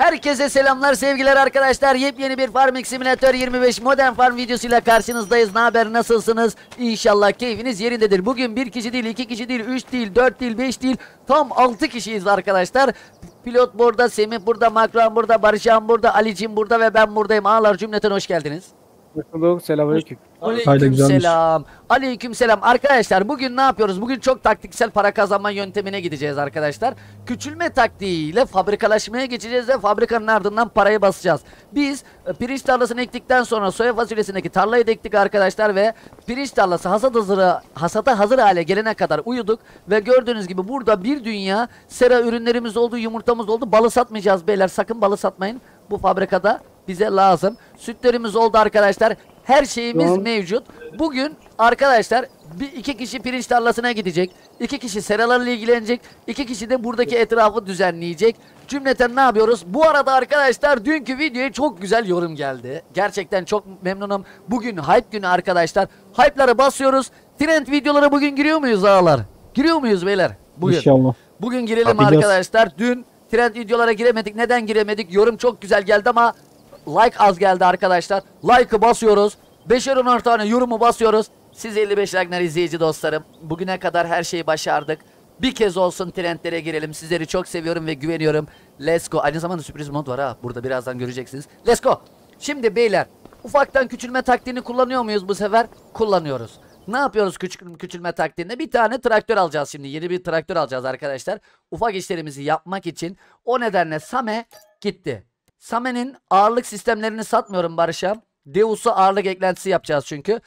Herkese selamlar, sevgiler arkadaşlar. Yepyeni bir Farming Simulator 25 Modern Farm videosuyla karşınızdayız. Ne haber, nasılsınız? İnşallah keyfiniz yerindedir. Bugün bir kişi değil, iki kişi değil, 3 değil, 4 değil, 5 değil, tam 6 kişiyiz arkadaşlar. Pilot burada, Semih burada, Makran burada, Barışan burada, Alicim burada ve ben buradayım. Ağlar cümleten hoş geldiniz. Selamünaleyküm. Aleykümselam. Aleykümselam. Arkadaşlar bugün ne yapıyoruz? Bugün çok taktiksel para kazanma yöntemine gideceğiz arkadaşlar. Küçülme taktiğiyle fabrikalaşmaya geçeceğiz ve fabrikanın ardından parayı basacağız. Biz pirinç tarlasını ektikten sonra soya fasulyesindeki tarlayı da ektik arkadaşlar ve pirinç tarlası hasata hazır hale gelene kadar uyuduk ve gördüğünüz gibi burada bir dünya sera ürünlerimiz oldu, yumurtamız oldu. Balı satmayacağız beyler, sakın balı satmayın. Bu fabrikada bize lazım. Sütlerimiz oldu arkadaşlar. Her şeyimiz mevcut. Bugün arkadaşlar iki kişi pirinç tarlasına gidecek. 2 kişi seralarla ilgilenecek. 2 kişi de buradaki etrafı düzenleyecek. Cümleten ne yapıyoruz? Bu arada arkadaşlar dünkü videoya çok güzel yorum geldi. Gerçekten çok memnunum. Bugün hype günü arkadaşlar. Hype'ları basıyoruz. Trend videolara bugün giriyor muyuz ağalar? Giriyor muyuz beyler? Bugün. İnşallah. Bugün girelim Bakacağız. arkadaşlar. Dün trend videolara giremedik. Neden giremedik? Yorum çok güzel geldi ama like az geldi arkadaşlar. Like'ı basıyoruz. 5'er 10'ar tane yorumu basıyoruz. Siz 55 like'lar izleyici dostlarım. Bugüne kadar her şeyi başardık. Bir kez olsun trendlere girelim. Sizleri çok seviyorum ve güveniyorum. Let's go. Aynı zamanda sürpriz mod var ha. Burada birazdan göreceksiniz. Let's go. Şimdi beyler, ufaktan küçülme taktiğini kullanıyor muyuz bu sefer? Kullanıyoruz. Ne yapıyoruz küçülme taktiğinde? Bir tane traktör alacağız şimdi. Yeni bir traktör alacağız arkadaşlar. Ufak işlerimizi yapmak için. O nedenle Same gitti. Same'nin ağırlık sistemlerini satmıyorum Barış'ım. Deus'u ağırlık eklentisi yapacağız çünkü.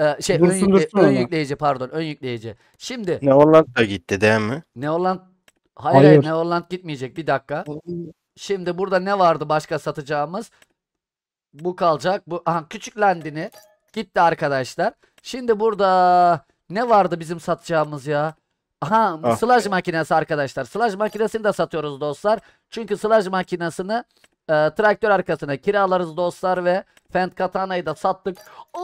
Ön yükleyici pardon, ön yükleyici. Şimdi Neoland da gitti değil mi? Neoland hayır. Neoland gitmeyecek, bir dakika. Şimdi burada ne vardı başka satacağımız? Bu kalacak. Bu küçük landini gitti arkadaşlar. Şimdi burada ne vardı bizim satacağımız ya? Sılaj makinesi arkadaşlar. Sılaj makinesini de satıyoruz dostlar. Çünkü sılaj makinesini traktör arkasına kiralarız dostlar ve Fent Katana'yı da sattık.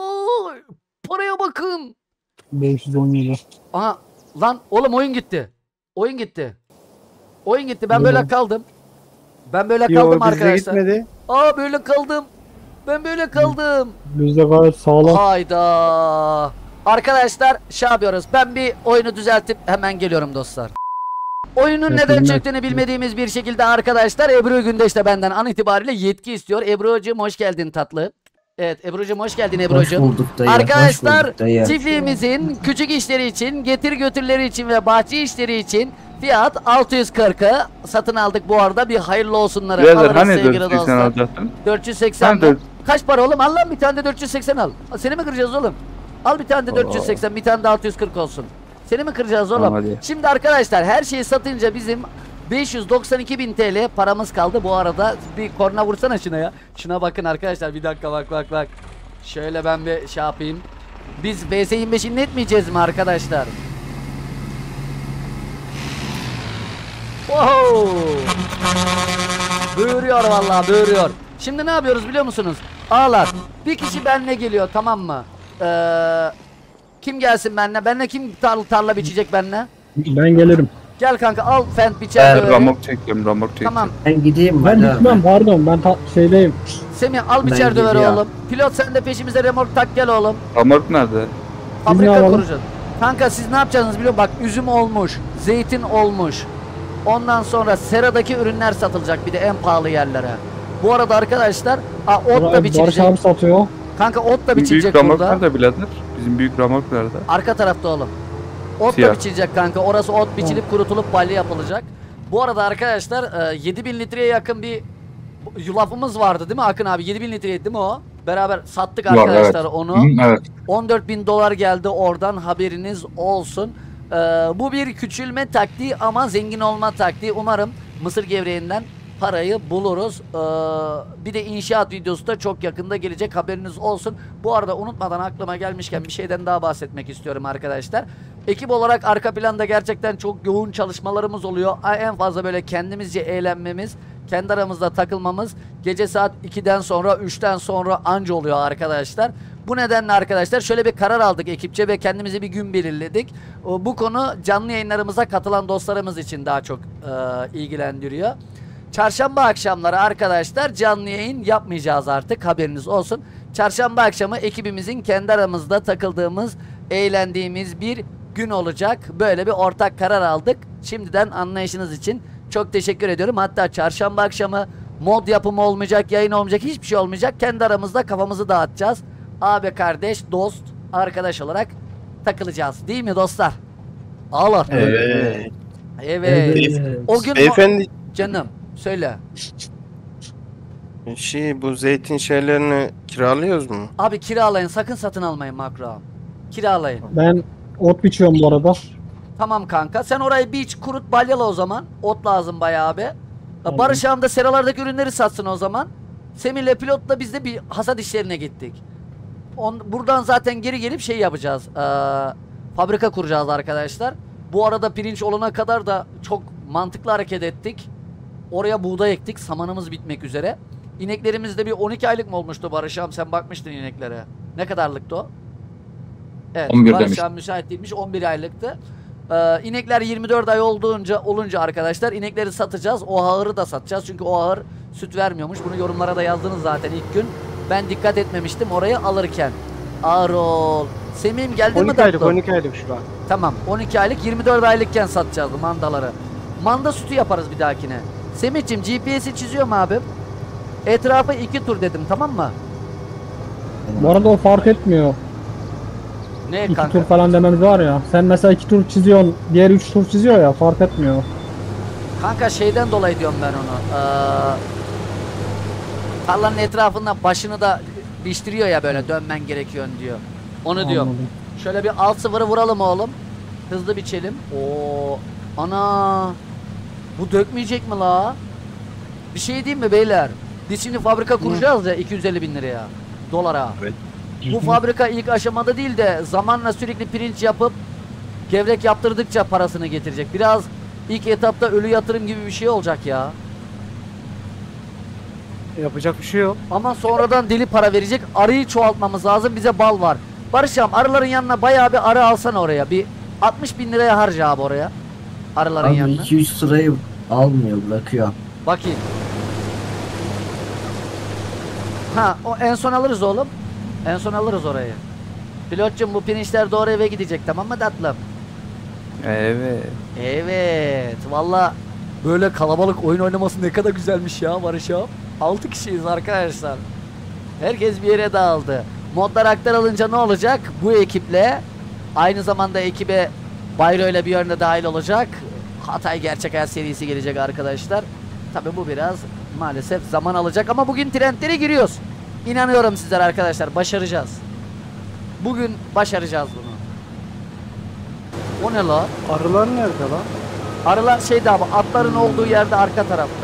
Paraya bakın. 517. Lan oğlum oyun gitti. Oyun gitti. Ben böyle kaldım. Arkadaşlar. Gitmedi. Böyle kaldım. Ben böyle kaldım. Bizde gayet sağlam. Hayda. Arkadaşlar şey yapıyoruz. Ben bir oyunu düzeltip hemen geliyorum dostlar. Oyunun neden çöktüğünü bilmediğimiz bir şekilde arkadaşlar Ebru Gündeş de benden an itibariyle yetki istiyor. Ebru'cum hoş geldin tatlı. Evet Ebru'cum hoş geldin Ebru'cum. Hoş bulduk dayı. Arkadaşlar çiftliğimizin küçük işleri için, getir götürleri için ve bahçe işleri için fiyat 640'ı satın aldık bu arada. Bir hayırlı olsunları alırız hani sevgili 480 dostlar. alacaktın? 480 mi? Kaç para oğlum? Al lan bir tane de 480 al. Seni mi kıracağız oğlum? Al bir tane de 480, bir tane de 640 olsun. Seni mi kıracağız oğlum? Tamam, şimdi arkadaşlar her şeyi satınca bizim 592.000 TL paramız kaldı. Bu arada bir korna vursana şuna ya. Şuna bakın arkadaşlar, bir dakika bak. Şöyle ben bir şey yapayım. Biz VS25'i netmeyeceğiz mi arkadaşlar? Wow! Böğürüyor vallahi, böğürüyor. Şimdi ne yapıyoruz biliyor musunuz? Ağlar. Bir kişi benimle geliyor, tamam mı? Kim gelsin benimle? Benimle kim tarla biçecek benimle? Ben gelirim. Gel kanka, al fent biçer döveri. Ramok çekeceğim. Tamam. Ben gideyim. Ben gitmem pardon, ben şeydeyim. Semih al biçer döveri oğlum. Pilot sen de peşimize remork tak gel oğlum. Ramok nerede? Fabrika kuracağız. Kanka siz ne yapacaksınız biliyor musun? Bak üzüm olmuş, zeytin olmuş. Ondan sonra seradaki ürünler satılacak bir de en pahalı yerlere. Bu arada arkadaşlar ot da biçilecek. Barış abi satıyor. Kanka ot da Bizim biçilecek büyük ramok burada. nerede birader? Bizim büyük ramok nerede? Arka tarafta oğlum. Ot da biçilecek kanka. Orası ot biçilip kurutulup balya yapılacak. Bu arada arkadaşlar 7000 litreye yakın bir yulafımız vardı değil mi Akın abi? 7000 litreydi değil mi o? Beraber sattık arkadaşlar onu. Evet. 14.000 dolar geldi oradan, haberiniz olsun. Bu bir küçülme taktiği ama zengin olma taktiği. Umarım mısır gevreğinden parayı buluruz. Bir de inşaat videosu da çok yakında gelecek, haberiniz olsun. Bu arada unutmadan aklıma gelmişken bir şeyden daha bahsetmek istiyorum arkadaşlar. Ekip olarak arka planda gerçekten çok yoğun çalışmalarımız oluyor. En fazla böyle kendimizce eğlenmemiz, kendi aramızda takılmamız gece saat 2'den sonra 3'ten sonra anca oluyor arkadaşlar. Bu nedenle arkadaşlar şöyle bir karar aldık ekipçe ve kendimize bir gün belirledik. Bu konu canlı yayınlarımıza katılan dostlarımız için daha çok ilgilendiriyor. Çarşamba akşamları arkadaşlar canlı yayın yapmayacağız artık, haberiniz olsun. Çarşamba akşamı ekibimizin kendi aramızda takıldığımız, eğlendiğimiz bir gün olacak. Böyle bir ortak karar aldık. Şimdiden anlayışınız için çok teşekkür ediyorum. Hatta çarşamba akşamı mod yapımı olmayacak, yayın olmayacak, hiçbir şey olmayacak. Kendi aramızda kafamızı dağıtacağız. Abi, kardeş, dost, arkadaş olarak takılacağız. Değil mi dostlar? Ağlar. Evet. Evet. Evet. O gün Beyefendi canım söyle. bu zeytin şeylerini kiralıyoruz mu? Abi kiralayın, sakın satın almayın Makro. Kiralayın. Ben ot biçiyorum bu arada. Tamam kanka. Sen orayı biç, kurut, balyalı o zaman. Ot lazım bayağı abi. Tamam. Barış ağam da seralardaki ürünleri satsın o zaman. Semih'le pilotla biz de bir hasat işlerine gittik. Buradan zaten geri gelip şey yapacağız. Fabrika kuracağız arkadaşlar. Bu arada pirinç olana kadar da çok mantıklı hareket ettik. Oraya buğday ektik. Samanımız bitmek üzere. İneklerimiz de bir 12 aylık mı olmuştu Barış ağam? Sen bakmıştın ineklere. Ne kadarlıktı o? Evet, 11 Barış demiş. ağam müsait değilmiş. 11 aylıktı. İnekler 24 ay olunca arkadaşlar inekleri satacağız. O ahırı da satacağız. Çünkü o ahır süt vermiyormuş. Bunu yorumlara da yazdınız zaten ilk gün. Ben dikkat etmemiştim orayı alırken. Ağır ol. Semih'im geldin mi 12 aylık, tatlım? 12 aylık şu an. Tamam, 12 aylık 24 aylıkken satacağız bu mandaları. Manda sütü yaparız bir dahakine. Semih'cim GPS'i çiziyorum abim. Etrafı 2 tur dedim, tamam mı? Bu arada o fark etmiyor. Ne 2 kanka? tur falan dememiz var ya. Sen mesela 2 tur çiziyorsun, diğer 3 tur çiziyor ya, fark etmiyor. Kanka şeyden dolayı diyorum ben onu. Tarlanın etrafından başını da biçtiriyor ya, böyle dönmen gerekiyor diyor. Onu diyorum. Anladım. Şöyle bir alt sıfırı vuralım oğlum. Hızlı biçelim. Oo, ana. Bu dökmeyecek mi la? Bir şey diyeyim mi beyler? Biz şimdi fabrika kuracağız ya 250 bin liraya. Dolara. Evet. Bu fabrika ilk aşamada değil de zamanla sürekli pirinç yapıp gevrek yaptırdıkça parasını getirecek. Biraz ilk etapta ölü yatırım gibi bir şey olacak ya. Yapacak bir şey yok. Ama sonradan deli para verecek. Arıyı çoğaltmamız lazım. Bize bal var. Barış'ım arıların yanına bayağı bir arı alsana oraya. Bir 60 bin liraya harca abi oraya. Arıların Abi yanına. 2-3 sırayı almıyor, bırakıyor. Bakayım. Ha, o en son alırız oğlum. En son alırız orayı. Pilotcum bu pirinçler doğru eve gidecek, tamam mı tatlım? Evet. Evet. Valla böyle kalabalık oyun oynaması ne kadar güzelmiş ya Barış abi. 6 kişiyiz arkadaşlar. Herkes bir yere dağıldı. Modlar aktarılınca ne olacak? Bu ekiple aynı zamanda ekibe Bayro ile bir yönde dahil olacak. Hatay Gerçek Hayat serisi gelecek arkadaşlar. Tabi bu biraz maalesef zaman alacak ama bugün trendlere giriyoruz. İnanıyorum sizlere arkadaşlar, başaracağız. Bugün başaracağız bunu. O ne la? Arılar nerede lan? Arılar şeyde abi, atların olduğu yerde arka tarafta.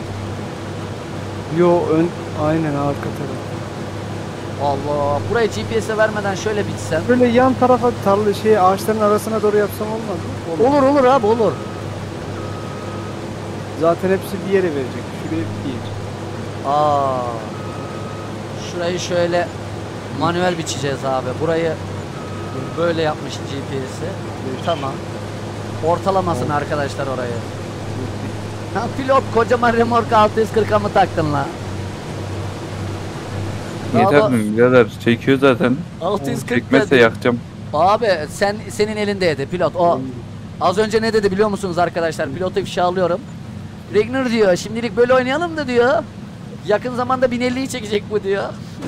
Yo aynen arka taraf. Allah, burayı GPS'e vermeden şöyle bitsem. Böyle yan tarafa ağaçların arasına doğru yapsam olmaz mı? Olur. Olur abi, olur. Zaten hepsi bir yere verecek. Şuraya bir yer. Aa. Şurayı şöyle manuel biçeceğiz abi. Burayı böyle yapmış GPS'i. Tamam. Ortalamasın arkadaşlar orayı. Ha, pilot kocaman remork 640'a mı taktın la? Yeter Abi, mi birader? Çekiyor zaten. 640 Çekmezse dedi. yakacağım. Abi senin elindeydi pilot. O az önce ne dedi biliyor musunuz arkadaşlar? Pilotu ifşalıyorum. Regner diyor şimdilik böyle oynayalım da diyor. Yakın zamanda 1050'yi çekecek bu diyor.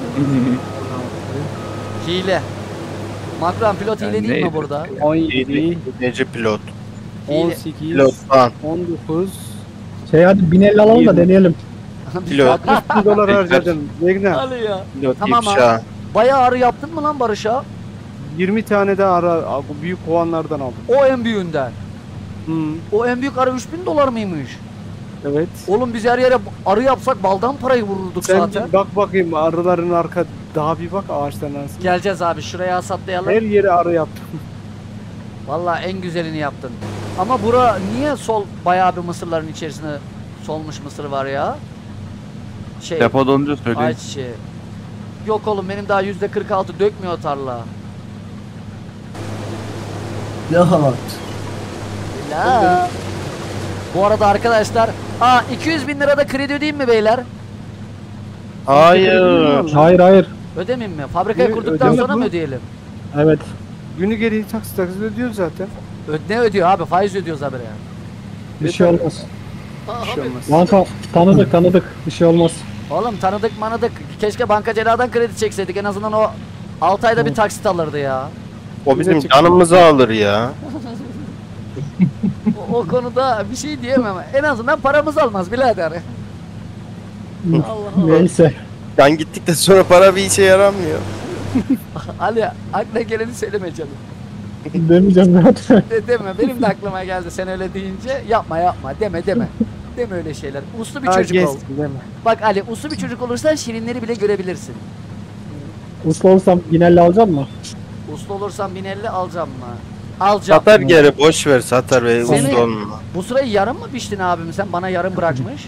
Hile. Makron pilot Yani hile değil mi neydi? burada? 17, Nece pilot. Hile. 18, Pilottan. 19, Hadi 1050 alalım da 20. deneyelim. Pilot. $1 dolar harcadım. Regner. Hadi ya. Pilot Tamam ifşa. Bayağı arı yaptın mı lan Barış'a? 20 tane de bu büyük kovanlardan aldım. O en büyüğünden. Hı, O en büyük arı $3000 mıymış? evet. Oğlum biz her yere arı yapsak baldan parayı vururduk Sen zaten. bir bak bakayım arıların daha bir bak ağaçların arasına. Geleceğiz abi şuraya hasatlayalım. Her yere arı yaptım. Vallahi en güzelini yaptın. Ama bura niye bayağı bir mısırların içerisinde solmuş mısır var ya? Depo dolunca söyleyeyim. Ayçiçeği. Yok oğlum benim daha %46 dökmüyor tarla. Lahat. La. Bu arada arkadaşlar Aa 200 bin lira da kredi ödeyeyim mi beyler? Hayır. Hayır. Ödemeyeyim mi? Fabrikayı Niye kurduktan ödeme sonra bu? mı ödeyelim? Evet. Günü geri taksit ödüyor zaten. Ne ödüyor abi? Faiz ödüyoruz habire. Bir şey olmaz. Bir şey olmaz. Banka tanıdık. Bir şey olmaz. Oğlum tanıdık manıdık. Keşke banka celadan kredi çekseydik. En azından o 6 ayda bir taksit alırdı ya. O bizim canımızı alır ya. O konuda bir şey diyemem. En azından paramız almaz birader. Allah Allah. Neyse. Sen gittikten sonra para bir işe yaramıyor. Ali aklına geleni söyleme canım. Demeyeceğim zaten. Deme. Benim de aklıma geldi sen öyle deyince. Yapma deme. Deme öyle şeyler. Uslu bir Ha, çocuk ol. gezsin, değil mi? Bak Ali uslu bir çocuk olursan şirinleri bile görebilirsin. Uslu olsam Binelli alacak mı? Uslu olursan 1050 alacağım mı? Alacağım. Satar geri boş ver Satar Bey Seni- uslu olma. Bu sırayı yarım mı biçtin abim sen? Bana yarım bırakmış.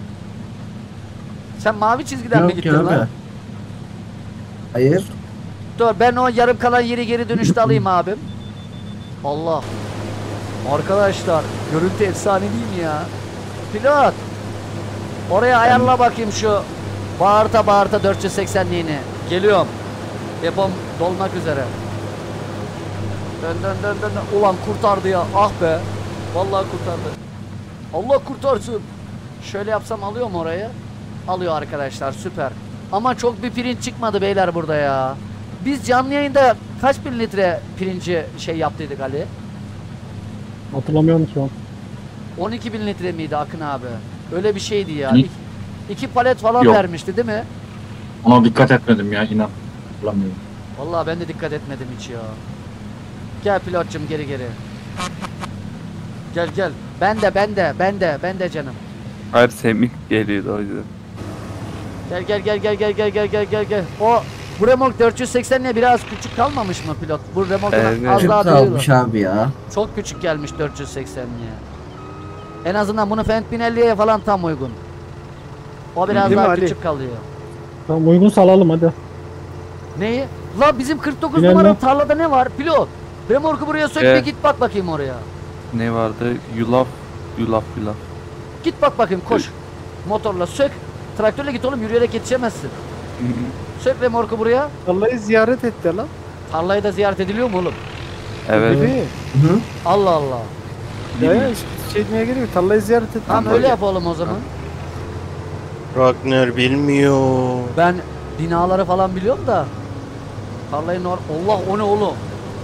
Sen mavi çizgiden mi Yok gittin yok. lan? Hayır. Dur ben o yarım kalan yeri geri dönüşte alayım abim. Allah. Arkadaşlar görüntü efsane değil mi ya? Pilot. Oraya ayarla bakayım şu bağırta 480'liğini. Geliyorum. Depom dolmak üzere. Dön. Ulan kurtardı ya. Ah be. Vallahi kurtardı. Allah kurtarsın. Şöyle yapsam alıyor mu orayı? Alıyor arkadaşlar süper. Ama çok bir pirinç çıkmadı beyler burada ya. Biz canlı yayında kaç bin litre pirinci şey yaptıydık Ali? Hatırlamıyorum şu an. 12 bin litre miydi Akın abi? Öyle bir şeydi ya. Hı? İki palet falan Yok. vermişti değil mi? Ona dikkat etmedim ya inan. Hatırlamıyorum. Vallahi ben de dikkat etmedim hiç ya. Gel pilotcum geri. Gel. Ben de canım. Hayır Semih geliyordu o yüzden. Gel. Bu remork 480'le biraz küçük kalmamış mı pilot? Bu remorkun Evet. az Çok daha almış büyüyor. abi ya. Çok küçük gelmiş 480'liye. En azından bunu Fendt 1050'ye falan tam uygun. O biraz Değil mi daha Ali? küçük kalıyor. Tamam uygun salalım hadi. Neyi? La bizim 49 Binelim numara mi? tarlada ne var? Pilot. Remorku buraya sök Evet. bir git bak bakayım oraya. Ne vardı? Yulaf. Git bak bakayım koş. Motorla sök. Traktörle git oğlum yürüyerek yetişemezsin. Sök remorku buraya. Vallahi ziyaret etti lan. Tarlayı da ziyaret ediliyor mu oğlum? Evet. Değil mi? Hı? Allah Allah. Ya şey etmeye gerek yok. Tarlayı ziyaret etti. Tamam öyle yapalım o zaman. Ragnar bilmiyor. Ben binaları falan biliyorum da. Tarlayı Allah o ne oğlum?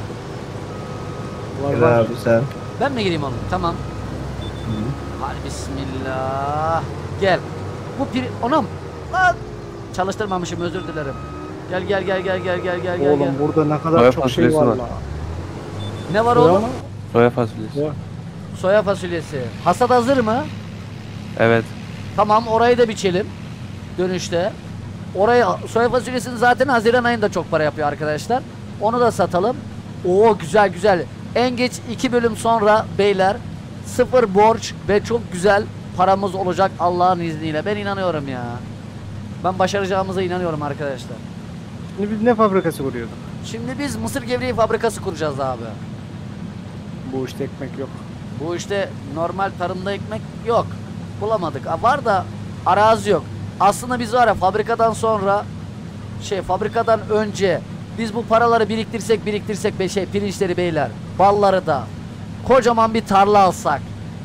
Gel abi sen. Ben mi gireyim oğlum? Tamam. Hadi bismillah. Gel. Bu onam. Lan. Çalıştırmamışım özür dilerim. Gel. Oğlum burada ne kadar Soya çok şey fasulyesi var var. la. Ne var Soya oğlum? mı? Soya fasulyesi. Soya. Soya fasulyesi. Hasat hazır mı? Evet. Tamam orayı da biçelim. Dönüşte. Oraya soya fasulyesini zaten Haziran ayında çok para yapıyor arkadaşlar. Onu da satalım. Oo güzel. En geç 2 bölüm sonra beyler sıfır borç ve çok güzel paramız olacak Allah'ın izniyle. Ben inanıyorum ya. Ben başaracağımıza inanıyorum arkadaşlar. Şimdi biz ne fabrikası kuruyorduk? Şimdi biz mısır gevreği fabrikası kuracağız abi. Bu işte ekmek yok. Bu işte normal tarımda ekmek yok. Bulamadık. Var da arazi yok. Aslında biz var ya fabrikadan sonra fabrikadan önce biz bu paraları biriktirsek pirinçleri beyler, balları da kocaman bir tarla alsak.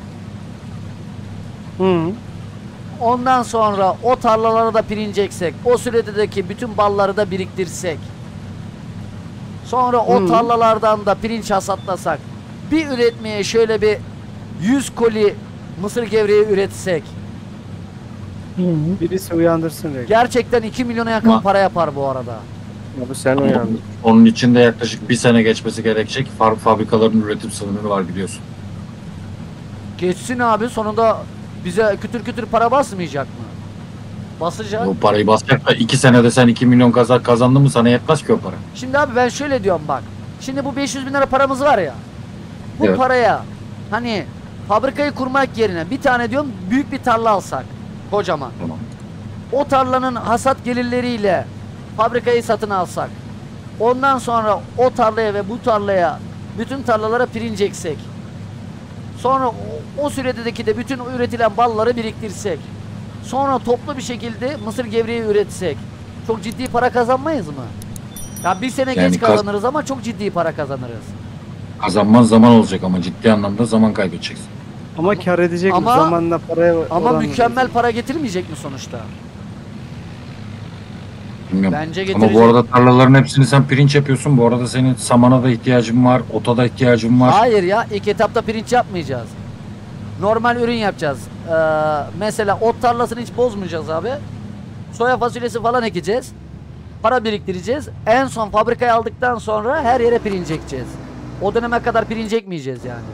Hı. Ondan sonra o tarlalara da pirinç eksek. O süredeki bütün balları da biriktirsek. Sonra o tarlalardan da pirinç hasatlasak. Bir üretmeye şöyle bir 100 koli mısır gevreği üretsek. Birisi uyandırsın diye. Gerçekten 2 milyona yakın Ama- para yapar bu arada. Abi sen uyandın. Onun için de yaklaşık bir sene geçmesi gerekecek. Fabrikaların üretim sınırı var biliyorsun. Geçsin abi sonunda bize kütür para basmayacak mı? Basacak. O parayı basacak da 2 senede sen 2 milyon kazandın mı sana yetmez ki o para. Şimdi abi ben şöyle diyorum bak. Şimdi bu 500 bin lira paramız var ya. Bu Evet. paraya hani fabrikayı kurmak yerine bir tane diyorum büyük bir tarla alsak. Kocaman. Tamam. O tarlanın hasat gelirleriyle fabrikayı satın alsak. Ondan sonra o tarlaya ve bu tarlaya bütün tarlalara pirinç eksek. Sonra o süredeki de bütün üretilen balları biriktirsek. Sonra toplu bir şekilde mısır gevreği üretsek. Çok ciddi para kazanmayız mı? Ya bir sene Yani geç kazanırız ama çok ciddi para kazanırız. Kazanman zaman olacak ama ciddi anlamda zaman kaybedeceksin. Ama kar edecek mi? Ama- Zamanla paraya Ama oranla. mükemmel para getirmeyecek mi sonuçta? Bilmiyorum. Bence Ama getirecek. bu arada tarlaların hepsini sen pirinç yapıyorsun. Bu arada senin samana da ihtiyacın var, ota da ihtiyacın var. Hayır ya, ilk etapta pirinç yapmayacağız. Normal ürün yapacağız. Mesela ot tarlasını hiç bozmayacağız abi. Soya fasulyesi falan ekeceğiz. Para biriktireceğiz. En son fabrikaya aldıktan sonra her yere pirinç ekeceğiz. O döneme kadar pirinç ekmeyeceğiz yani.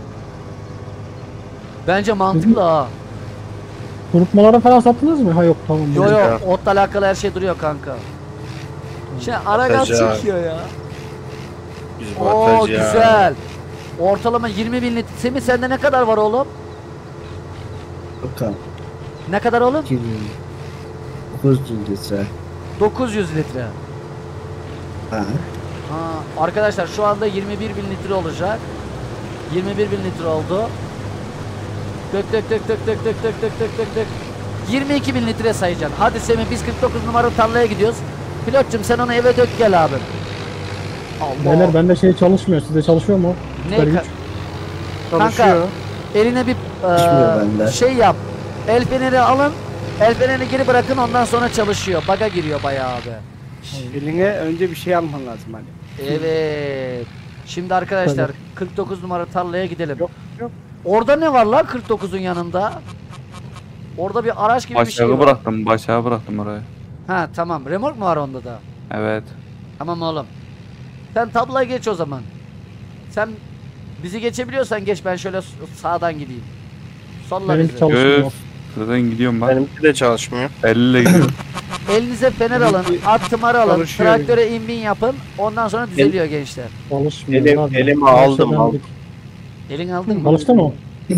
Bence mantıklı ha. Kurutmalara falan sattınız mı? Ha yok tamam. Yo Ya. yo, otla alakalı her şey duruyor kanka. Şey Aragaz Atacağım. çekiyor ya. Biz Oo batacağız. güzel. Ortalama 20.000 litre. Semih sende ne kadar var oğlum? Bakalım. Ne kadar oğlum? 900 litre. 900 litre. Ha. Ha, arkadaşlar şu anda 21.000 litre olacak. 21.000 litre oldu. Dök dök dök dök dök dök dök dök dök dök dök. 22.000 litre sayacaksın. Hadi Semih biz 49 numaralı tarlaya gidiyoruz. Pilotçum sen onu eve dök gel abi. Allah. Beyler bende şey çalışmıyor. Sizde çalışıyor mu? Ne Süper güç. Çalışıyor. Eline bir Çalışmıyor bende. şey yap. El feneri alın. El fenerini geri bırakın ondan sonra çalışıyor. Baga giriyor bayağı abi. Eline önce bir şey alman lazım hani. Evet. Şimdi arkadaşlar 49 numara tarlaya gidelim. Yok, yok. Orada ne var lan 49'un yanında? Orada bir araç gibi bir şey Başağı var. başağı bıraktım oraya. Ha tamam. Remork mu var onda da? Evet. Tamam oğlum. Sen tabloya geç o zaman. Sen bizi geçebiliyorsan geç, ben şöyle sağdan gideyim. Solla Benimki bizi. çalışmıyor. Göz. Zaten gidiyorum ben. Benimki de çalışmıyor. 50 ile gidiyorum. Elinize fener alın, at tımarı alın, Çalışıyor. traktöre inbin yapın. Ondan sonra düzeliyor gençler. Çalışmıyor. Elimi Hadi. aldım, Başladan aldım. dik. Elin aldın mı? Çalıştı mı?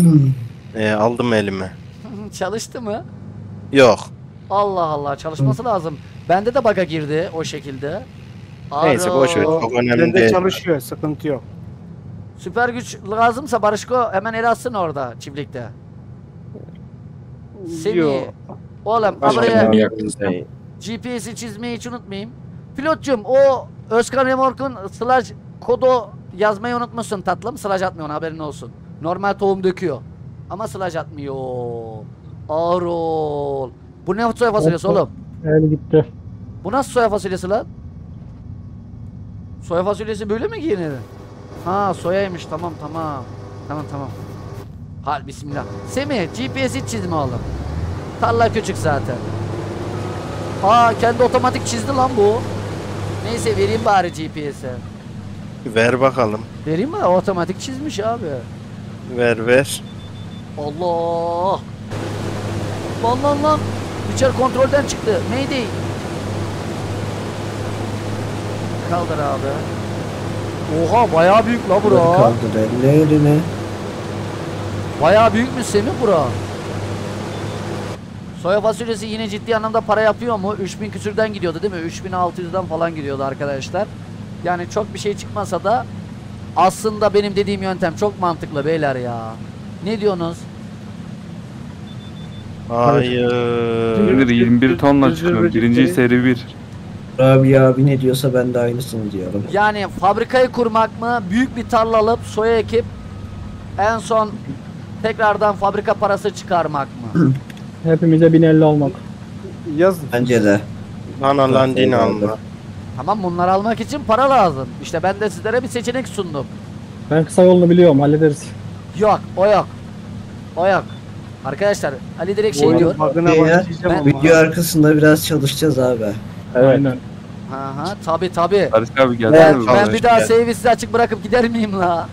Aldım elime. Çalıştı mı? Yok. Allah Allah, çalışması lazım. Bende de baga girdi o şekilde. Neyse boş ver. Aro. Çok önemli Bende değil. çalışıyor. Sıkıntı yok. Süper güç lazımsa Barışko hemen el atsın orada çiftlikte. Semih. Yok. Oğlum Başka buraya bir yakınsa. GPS'i çizmeyi hiç unutmayayım. Pilotcum o Özkan Remork'un slash kodu yazmayı unutmuşsun tatlım. Slash atmıyor, haberin olsun. Normal tohum döküyor. Ama slash atmıyor. Arol. Bu ne soya fasulyesi oğlum? El gitti. Bu nasıl soya fasulyesi lan? Soya fasulyesi böyle mi giyinir? Ha soyaymış, tamam tamam. Tamam tamam. Hal bismillah. Semih GPS'i çizme oğlum. Tarla küçük zaten. Aa kendi otomatik çizdi lan bu. Neyse vereyim bari GPS'e. Ver bakalım. Vereyim mi? Otomatik çizmiş abi. Ver ver. Allah. Lan. İçer kontrolden çıktı. Neydi? Kaldır abi. Oha bayağı büyük la bura. Kaldır ellerini. Bayağı büyükmüş Semih bura. Soya fasulyesi yine ciddi anlamda para yapıyor mu? 3000 küsürden gidiyordu değil mi? 3600'den falan gidiyordu arkadaşlar. Yani çok bir şey çıkmasa da aslında benim dediğim yöntem çok mantıklı beyler ya. Ne diyorsunuz? Hayır. Şimdi 21 tonla çıkıyor. Birinci seri 1. Abi abi ne diyorsa ben de aynısını diyorum. Yani fabrikayı kurmak mı? Büyük bir tarla alıp soya ekip en son tekrardan fabrika parası çıkarmak mı? Hepimize 1050 almak. Yazın. Bence de. Bana landin alma. Tamam, bunları almak için para lazım. İşte ben de sizlere bir seçenek sundum. Ben kısa yolunu biliyorum, hallederiz. Yok, o yok. O yok. Arkadaşlar Ali direkt şey Oyunun diyor. bug'ına Ya, başlayacağım ama. Video arkasında biraz çalışacağız abi. Aynen. Ha tabi. Barış abi geldi. Ben, mi? ben bir daha gel. servisi açık bırakıp gider miyim la?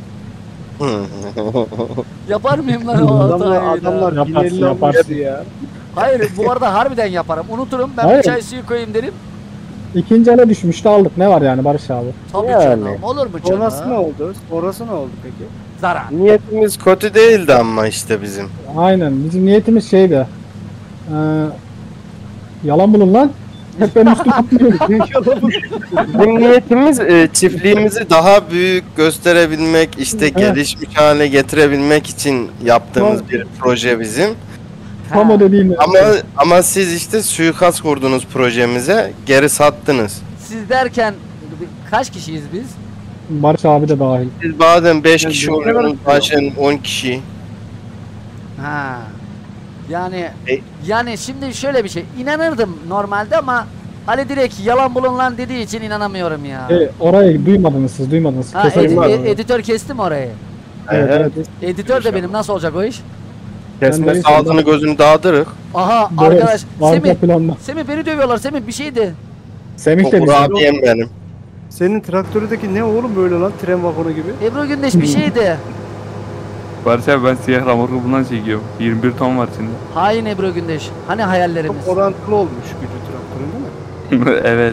Yapar mıyım lan o Adamlar, hatayı da? adamlar Yaparsın, 1050 yaparsın. almıştı ya. Hayır, bu arada harbiden yaparım. Unuturum, ben bir Hayır. çay suyu koyayım derim. İkinci ele düşmüştü, aldık. Ne var yani Barış abi? Tabii Yani. canım. Olur mu canım? Sonrası ne oldu? Sonrası ne oldu peki? Zarar. Niyetimiz kötü değildi ama işte bizim. Aynen. Bizim niyetimiz şeydi. Yalan bulun lan. Hep benim üstüme atlıyor. Bizim niyetimiz çiftliğimizi daha büyük gösterebilmek, işte gelişmiş hale getirebilmek için yaptığımız bir proje bizim. Tam o dediğim. Ama siz işte suikast kurdunuz projemize, geri sattınız. Siz derken kaç kişiyiz biz? Barış abi de dahil. Siz bazen 5 kişi oluyorsunuz, bazen 10 kişi. Ha. Yani E- yani şimdi şöyle bir şey. İnanırdım normalde ama Ali direkt yalan bulun dediği için inanamıyorum ya. Orayı duymadınız siz, duymadınız. Ha, Keserim var. editör kesti mi orayı? Evet. Editör de benim, nasıl olacak o iş? Kesmesi Ben de- ağzını gözünü dağıtırık. Aha Evet, arkadaş arka Semih planda. Semih beni dövüyorlar, Semih bir şeydi. Semih de Okur bizim. abiyem benim. Senin traktöründeki ne oğlum böyle lan, tren vagonu gibi? Ebru Gündeş bir şeydi. Barış abi ben siyah ramorku bundan çekiyorum. 21 ton var içinde. Hain Ebru Gündeş. Hani hayallerimiz? Çok orantılı olmuş gücü traktörün değil mi? Evet.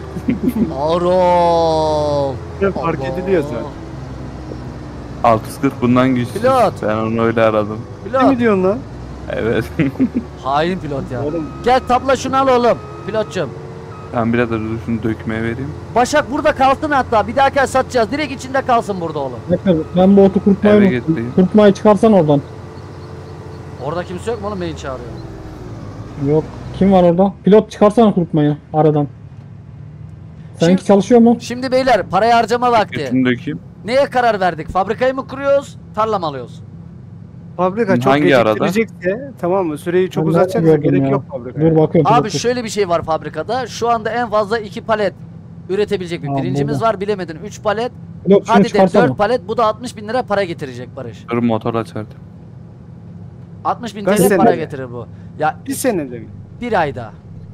Arol. Fark ediliyor zaten. 640 bundan güçsüz. Pilot. Ben onu öyle aradım. Ne Pilot. mi diyorsun lan? Evet. Hain pilot ya. Oğlum Gel tabla şunu al oğlum. Pilotçum. Ben biraz da dur şunu dökmeye vereyim. Başak burada kalsın hatta. Bir dahaki satacağız. Direkt içinde kalsın burada oğlum. Bekle, ben bu otu kurtmayı Eve unuttum. getireyim. Kurtmayı çıkarsan oradan. Orada kimse yok mu oğlum, beni çağırıyor. Yok. Kim var orada? Pilot çıkarsana kurtmayı aradan. Seninki Şimdi- çalışıyor mu? Şimdi beyler parayı harcama vakti. Götünü dökeyim. Neye karar verdik? Fabrikayı mı kuruyoruz? Tarla mı alıyoruz? fabrika çok Hangi arada? geciktirecekse, tamam mı? Süreyi çok Ben uzatacaksa gördüm gerek ya. yok fabrika. Dur bakıyorum. Abi pilot. şöyle bir şey var fabrikada. Şu anda en fazla 2 palet üretebilecek bir Tamam, pirincimiz burada. var, bilemedin 3 palet. Pilot şunu Hadi de çıkarsana. 4 palet, bu da 60 bin lira para getirecek Barış. Dur motor açardım. 60 bin Kaç TL para senede? getirir bu. Ya Bir senede mi? bir ayda.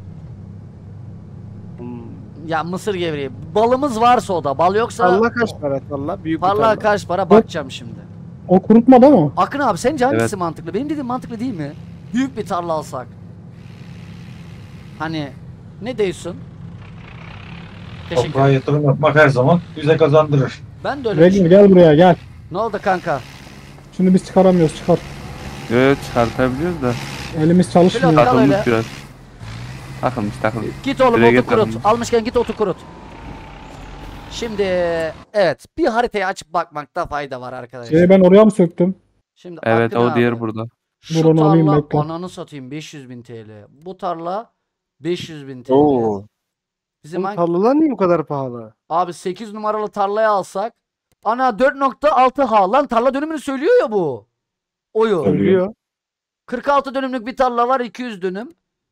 Hmm. Ya mısır gevreği. Balımız varsa o da. Bal yoksa Allah kaç para tarla? Büyük bir parlağa tarla. kaç para bakacağım şimdi. O kurutmada mı? Akın abi sence hangisi Evet. mantıklı? Benim dediğim mantıklı değil mi? Büyük bir tarla alsak. Hani ne diyorsun? Teşekkür Toprağa ederim. yatırım yapmak her zaman bize kazandırır. Ben de öyle Regül düşünüyorum. gel buraya gel. Ne oldu kanka? Şimdi biz çıkaramıyoruz, çıkar. Evet çıkartabiliyoruz da. Elimiz çalışmıyor. Pilot, kal öyle. Takılmış biraz. Takılmış. Git oğlum Direkt otu kurut. yaparım. Almışken git otu kurut. Şimdi evet, bir haritayı açıp bakmakta fayda var arkadaşlar. Şeyi ben oraya mı söktüm? Şimdi Evet Akın o abi, diğer burada. Şu Dur, onu alayım, tarla bekle. ananı satayım 500.000 TL. Bu tarla 500.000 TL. Oo. Bizim Oğlum hangi... tarlalar niye bu kadar pahalı? Abi 8 numaralı tarlayı alsak. Ana 4.6 ha. Lan tarla dönümünü söylüyor ya bu. Oyu. Ölüyor. 46 dönümlük bir tarla var, 200 dönüm.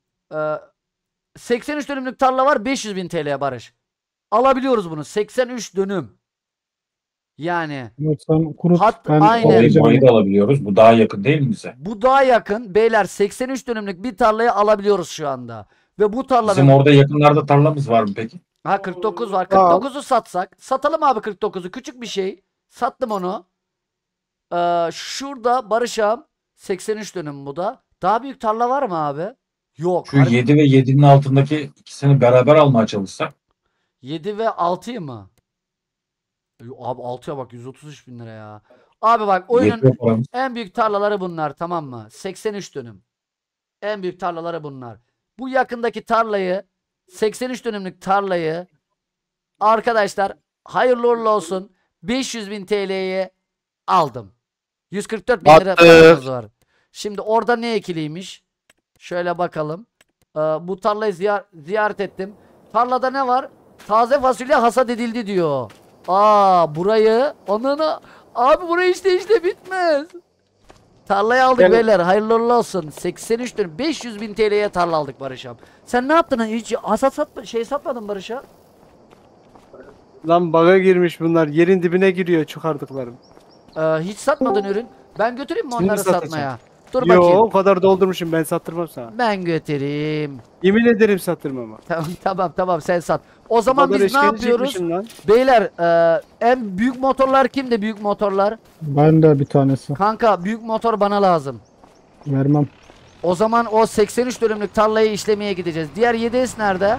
83 dönümlük tarla var, 500.000 TL'ye Barış. Alabiliyoruz bunu. 83 dönüm. Yani Yok sen kurut. Ben Aynen. alacağım. Mayı da alabiliyoruz. Bu daha yakın değil mi bize? bu daha yakın. Beyler 83 dönümlük bir tarlayı alabiliyoruz şu anda. Ve bu tarlanın... Bizim orada yakınlarda tarlamız var mı peki? Ha 49 var. Al. 49'u satsak. Satalım abi 49'u. Küçük bir şey. Sattım onu. Şurada Barış'ım 83 dönüm bu da. Daha büyük tarla var mı abi? Yok. Şu 7 ve 7'nin altındaki ikisini beraber almaya çalışsak. 7 ve 6'yı mı? Abi 6'ya bak 133 bin lira ya. Abi bak oyunun Yetiyor paramız. en büyük tarlaları bunlar, tamam mı? 83 dönüm. En büyük tarlaları bunlar. Bu yakındaki tarlayı 83 dönümlük tarlayı arkadaşlar hayırlı uğurlu olsun 500.000 TL'ye aldım. 144 bin lira Attık. paramız var. Şimdi orada ne ekiliymiş? Şöyle bakalım. Bu tarlayı ziyaret ettim. Tarlada ne var? Taze fasulye hasat edildi diyor. Burayı onunu abi burayı işte bitmez. Tarlayı aldık Yani- beyler. Hayırlı uğurlu olsun. 83 dönüm 500.000 TL'ye tarla aldık Barış'ım. Sen ne yaptın? Hiç hasat satmadın Barış'a. Lan baga girmiş bunlar. Yerin dibine giriyor çıkardıklarım. Hiç satmadın ürün. Ben götüreyim mi Şimdi onları satacağım. satmaya? Dur Yo, bakayım. o kadar doldurmuşum, ben sattırmam sana. Ben götüreyim. Yemin ederim sattırmam. Tamam sen sat. O zaman kadar biz ne işkence yapıyoruz? çekmişim lan. Beyler en büyük motorlar kimde, büyük motorlar? Ben de bir tanesi. Kanka büyük motor bana lazım. Vermem. O zaman o 83 dönümlük tarlayı işlemeye gideceğiz. Diğer 7S nerede?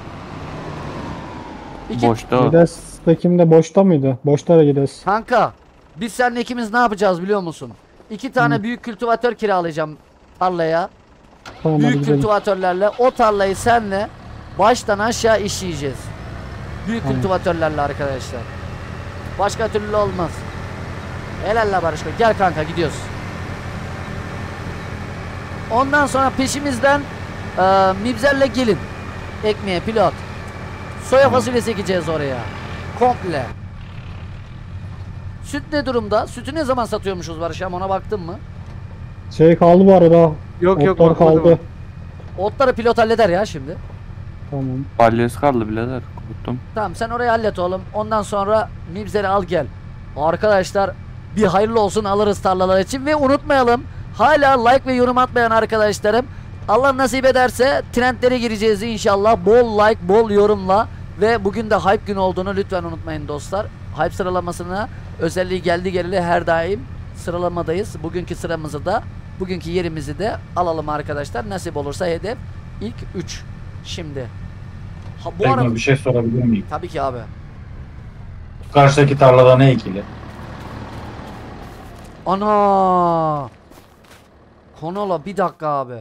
Boşta o. Gides de kimde, boşta mıydı? Boşta da gides. Kanka biz seninle ikimiz ne yapacağız biliyor musun? 2 tane büyük kültivatör kiralayacağım tarlaya. Tamam hadi Büyük gidelim. kültivatörlerle o tarlayı senle baştan aşağı işleyeceğiz. Büyük Tamam. kültivatörlerle arkadaşlar. Başka türlü olmaz. Helal la Barışko. Gel kanka gidiyoruz. Ondan sonra peşimizden mibzerle gelin. Ekmeğe pilot. Soya fasulyesi ekeceğiz oraya. Komple. Süt ne durumda? Sütü ne zaman satıyormuşuz Barışam, ona baktın mı? Şey kaldı bu arada. Yok yok Otlar bakmadım. kaldı. Otları pilot halleder ya şimdi. Tamam. Balyası kaldı birader. Kuruttum. Tamam sen orayı hallet oğlum. Ondan sonra mibzeri al gel. Arkadaşlar bir hayırlı olsun alırız tarlalar için ve unutmayalım. Hala like ve yorum atmayan arkadaşlarım, Allah nasip ederse trendlere gireceğiz inşallah. Bol like, bol yorumla ve bugün de hype günü olduğunu lütfen unutmayın dostlar. Hype sıralamasına özelliği geldi geleli her daim sıralamadayız. Bugünkü sıramızı da, bugünkü yerimizi de alalım arkadaşlar. Nasip olursa hedef ilk 3. Şimdi. Bu arada Tekno bir şey sorabilir miyim? tabii ki abi. Karşıdaki tarlada ne ekili? Ana! Konola bir dakika abi.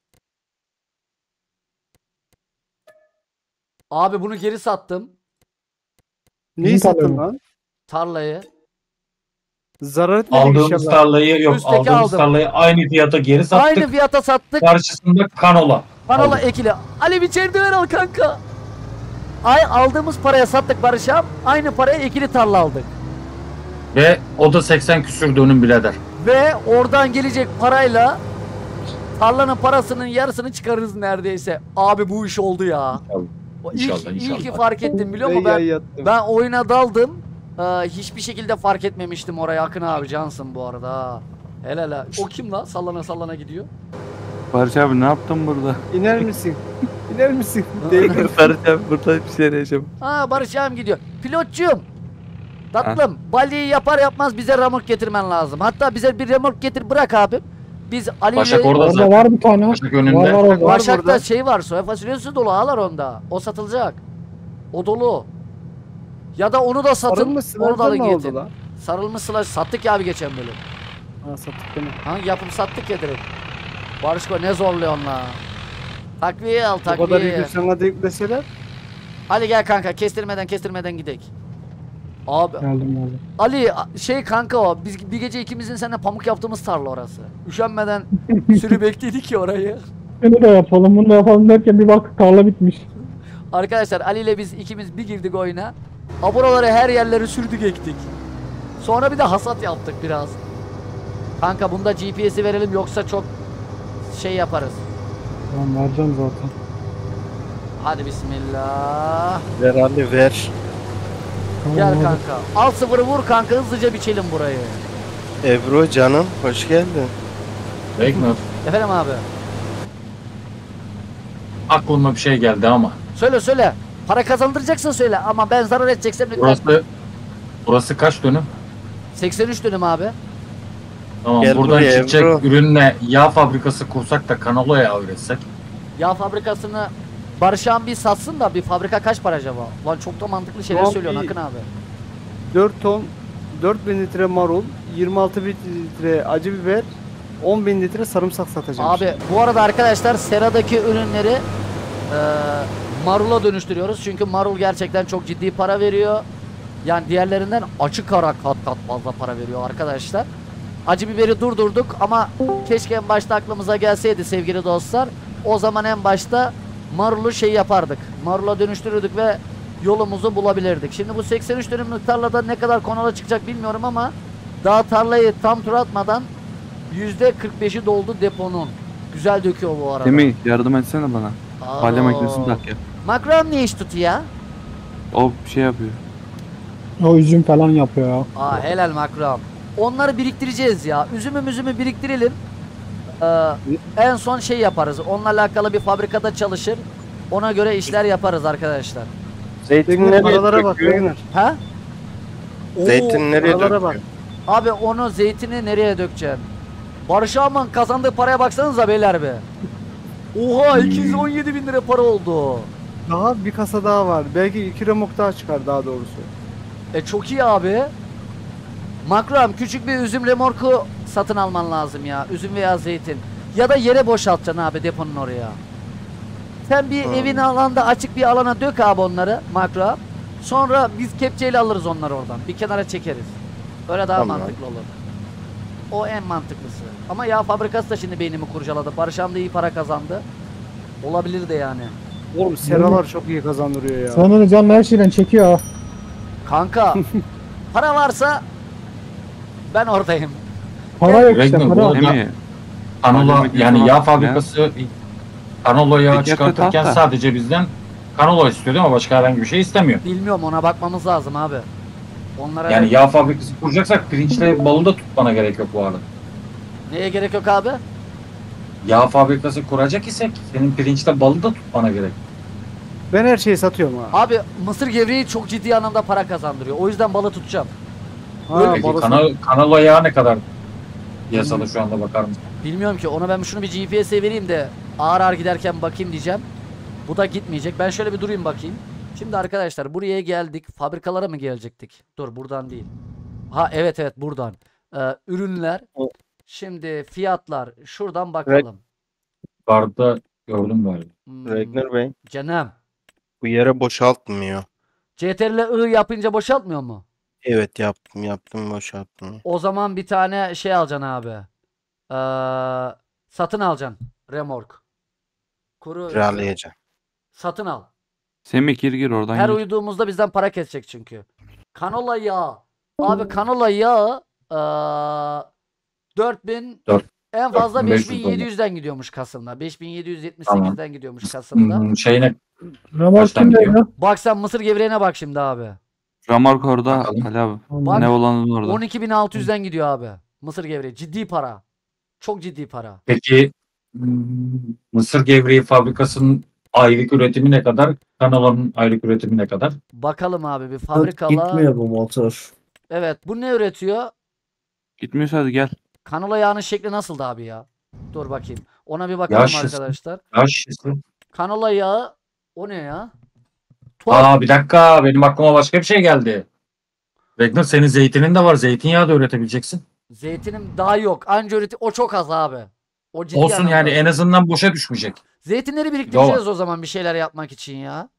Abi bunu geri sattım. Neyi Bizim sattın tarla lan? Tarlayı. Zarar etmedik Aldığımız inşallah. tarlayı yok. Üstteki Aldığımız aldım. tarlayı aynı fiyata geri sattık. Aynı fiyata sattık. Karşısında kanola. Kanola aldık. ekili. Ali bir çeldiven al kanka. Aldığımız paraya sattık Barış'am. Aynı paraya ekili tarla aldık. Ve o da 80 küsür dönüm birader. Ve oradan gelecek parayla tarlanın parasının yarısını çıkarırız neredeyse. Abi bu iş oldu ya. O İnşallah, iyi ki inşallah. fark ettim biliyor musun? Ey, yattım. Ben oyuna daldım. Hiçbir şekilde fark etmemiştim oraya. Akın abi cansın bu arada. Ha. Helal ha. O kim la? Sallana sallana gidiyor. Barış abi ne yaptın burada? İner misin? İner misin? Değil. Barış abi burada bir şey arayacağım. Ha Barış abim gidiyor. Pilotçum. Tatlım. Balyayı yapar yapmaz bize remork getirmen lazım. Hatta bize bir remork getir bırak abim. Biz Ali Başak ile... orada Orada zaten. var bir tane. Başak önünde. Var orada. Başak'ta burada. şey var. Soya fasulyesi dolu ağlar onda. O satılacak. O dolu. Ya da onu da satın. Sarılmış Onu da sınavda alın ne oldu getir. lan? Sarılmış sıla sattık ya abi geçen bölüm. Ha sattık değil mi? Ha yapım sattık ya direkt. Barışko ne zorluyorsun la. Takviye al O kadar takviye. yükü sana da yükleseler. Hadi gel kanka kestirmeden gidek. Abi Geldim. Ali şey kanka o biz bir gece ikimizin seninle pamuk yaptığımız tarla orası. Üşenmeden sürü bekledik ya orayı. Bunu da yapalım, bunu da yapalım derken bir bak tarla bitmiş. Arkadaşlar Ali ile biz ikimiz bir girdik oyuna. Buraları her yerleri sürdük ektik. Sonra bir de hasat yaptık biraz. Kanka bunda GPS'i verelim yoksa çok şey yaparız. Tamam vereceğim zaten. Hadi bismillah. Ver Ali ver. Tamam, Gel hadi. kanka. Al sıfırı vur kanka hızlıca biçelim burayı. Ebru canım hoş geldin. Tekno. Efendim abi. Aklıma bir şey geldi ama. Söyle. Para kazandıracaksın söyle ama ben zarar edeceksem lütfen. Burası kaç dönüm? 83 dönüm abi. Tamam Gel buradan buraya çıkacak Ebru. ürünle yağ fabrikası kursak da kanalaya üretsek. Yağ fabrikasını Barışan bir satsın da bir fabrika kaç para acaba? Lan çok da mantıklı şeyler Yok, söylüyorsun bir- Akın abi. 4 ton, 4000 litre marul, 26 bin litre acı biber, 10 bin litre sarımsak satacağım. Abi bu arada arkadaşlar Sera'daki ürünleri marula dönüştürüyoruz. Çünkü marul gerçekten çok ciddi para veriyor. Yani diğerlerinden açık ara kat fazla para veriyor arkadaşlar. Acı biberi durdurduk ama keşke en başta aklımıza gelseydi sevgili dostlar. O zaman en başta marulu şey yapardık. Marula dönüştürürdük ve yolumuzu bulabilirdik. Şimdi bu 83 dönümlük tarlada ne kadar konola çıkacak bilmiyorum ama daha tarlayı tam tur atmadan %45'i doldu deponun. Güzel döküyor bu arada. Semih yardım etsene bana. Aa. Balya makinesini tak ya. Macron ne iş tutuyor? O bir şey yapıyor. O üzüm falan yapıyor ya. Aa helal Macron. Onları biriktireceğiz ya. Üzümü biriktirelim. En son şey yaparız. Onunla alakalı bir fabrikada çalışır. Ona göre işler yaparız arkadaşlar. Zeytin Teknik nereye paralara bak döküyor? Ragnar. Ha? Oo, Zeytin nereye paralara döküyor? bak. Abi onu zeytini nereye dökeceksin? Barış Aman kazandığı paraya baksanıza beyler be. Oha 217 bin lira para oldu. Daha bir kasa daha var. Belki 2 remok daha çıkar daha doğrusu. Çok iyi abi. Makram küçük bir üzüm remorku satın alman lazım ya. Üzüm veya zeytin. Ya da yere boşaltacaksın abi deponun oraya. Sen bir evin alanda açık bir alana dök abi onları makro. Sonra biz kepçeyle alırız onları oradan. Bir kenara çekeriz. Öyle daha Tamam. mantıklı olur. O en mantıklısı. Ama yağ fabrikası da şimdi beynimi kurcaladı. Barış Hamdi iyi para kazandı. Olabilir de yani. Oğlum seralar çok iyi kazandırıyor ya. Sonra canlı her şeyden çekiyor ha. Kanka para varsa ben oradayım. Para yok işte Regner, bu para. arada- Değil mi? Kanola Malzeme yani falan yağ ya. fabrikası kanola yağı Teker çıkartırken tutar da. sadece bizden kanola istiyor değil mi? Başka herhangi bir şey istemiyor. Bilmiyorum, ona bakmamız lazım abi. Onlara Yani yağ fabrikası kuracaksak pirinçle balı da tutmana gerek yok bu arada. neye gerek yok abi? Yağ fabrikası kuracak isek senin pirinçle balı da tutmana gerek. Ben her şeyi satıyorum ha. Abi mısır gevreği çok ciddi anlamda para kazandırıyor. O yüzden balı tutacağım. Ha, Peki balık- kanola yağı ne kadar piyasada şu anda bakar mısın? Bilmiyorum ki, ona ben şunu bir GPS'e vereyim de ağır ağır giderken bakayım diyeceğim. Bu da gitmeyecek. Ben şöyle bir durayım bakayım. Şimdi arkadaşlar buraya geldik. Fabrikalara mı gelecektik? Dur, buradan değil. Ha evet buradan. Ürünler. Şimdi fiyatlar. Şuradan bakalım. Barda gördüm galiba. Regner Bey, Canım. bu yere boşaltmıyor. CTRL I yapınca boşaltmıyor mu? Evet, yaptım boşalttım. O zaman bir tane şey alacaksın abi. Satın alacaksın. Remork. Kuru Kiralayacağım. satın al. Semih gir oradan Her gir. uyuduğumuzda bizden para kesecek çünkü. Kanola yağı. Abi kanola yağı 4000 Dört- en fazla 4500 5700'den gidiyormuş Kasım'da. 5778'den gidiyormuş Kasım'da. Şeyine Remork Kaçtan kimde gidiyor? ya? Bak sen mısır gevreğine bak şimdi abi. Ramark orada Bakalım. Ali abi. Bak, Ne olanın orada. 12600'den gidiyor abi. Mısır gevreği. Ciddi para. Çok ciddi para. peki mısır gevreği fabrikasının aylık üretimi ne kadar? Kanolanın aylık üretimi ne kadar? Bakalım abi bir Bak, fabrikala. gitmiyor bu motor. Evet, bu ne üretiyor? Gitmiyorsa hadi gel. Kanola yağının şekli nasıldı abi ya? Dur bakayım. Ona bir bakalım şişesi. arkadaşlar. Yaş şişesi. Kanola yağı o ne ya? Bir dakika benim aklıma başka bir şey geldi. Regner senin zeytinin de var. Zeytinyağı da üretebileceksin. Zeytinim daha yok. Anca o çok az abi. O ciddi Olsun anlamda. yani en azından boşa düşmeyecek. Zeytinleri biriktireceğiz o zaman bir şeyler yapmak için ya.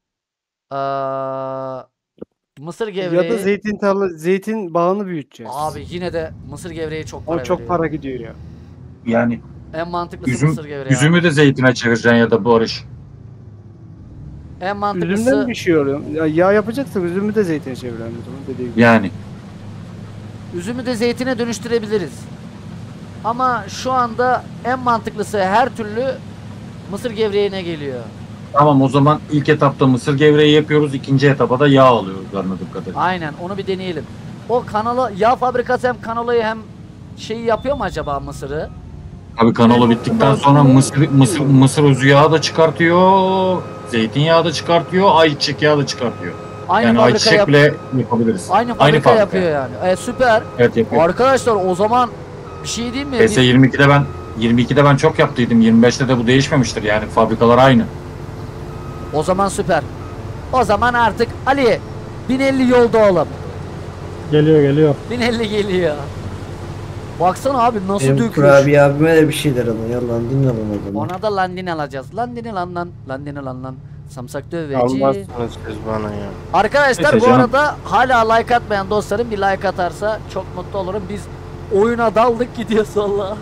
Mısır Ya gevreği. da zeytin bağını büyüteceğiz. Abi yine de mısır gevreği çok para O çok veriyor. para gidiyor ya. Yani En mantıklısı mısır gevreği. abi. üzümü de zeytine çevireceksin ya da Barış. En mantıklısı Üzümden bir şey oluyor. Ya, yağ yapacaksak üzümü de zeytine çevirelim o zaman dediği gibi. Yani üzümü de zeytine dönüştürebiliriz. Ama şu anda en mantıklısı her türlü mısır gevreğine geliyor. tamam o zaman ilk etapta mısır gevreği yapıyoruz. İkinci etapa da yağ alıyoruz anladığım kadarıyla. Aynen, onu bir deneyelim. O kanola yağ fabrikası hem kanolayı hem şeyi yapıyor mu acaba mısırı? Abi kanola bittikten sonra mısır özü yağı da çıkartıyor. Zeytinyağı da çıkartıyor. Ayçiçek yağı da çıkartıyor. Aynı Yani fabrika ayçiçek bile yapabiliriz. Aynı fabrika yapıyor yani. Süper. Evet yapıyor. Arkadaşlar o zaman bir şey diyeyim mi? PS 22'de ben çok yaptıydım. 25'te de bu değişmemiştir. Yani fabrikalar aynı. O zaman süper. O zaman artık Ali 1050 yolda oğlum. Geliyor. 1050 geliyor. Baksana abi nasıl Benim dökmüş. kurabiye abime de bir şeyler alın. Yalan dinleyin adamı. Ona da landin alacağız. Landini lan. Samsak döveci. Almazsınız siz bana ya. Arkadaşlar Neyse bu canım. arada hala like atmayan dostlarım bir like atarsa çok mutlu olurum. Biz oyuna daldık gidiyoruz valla.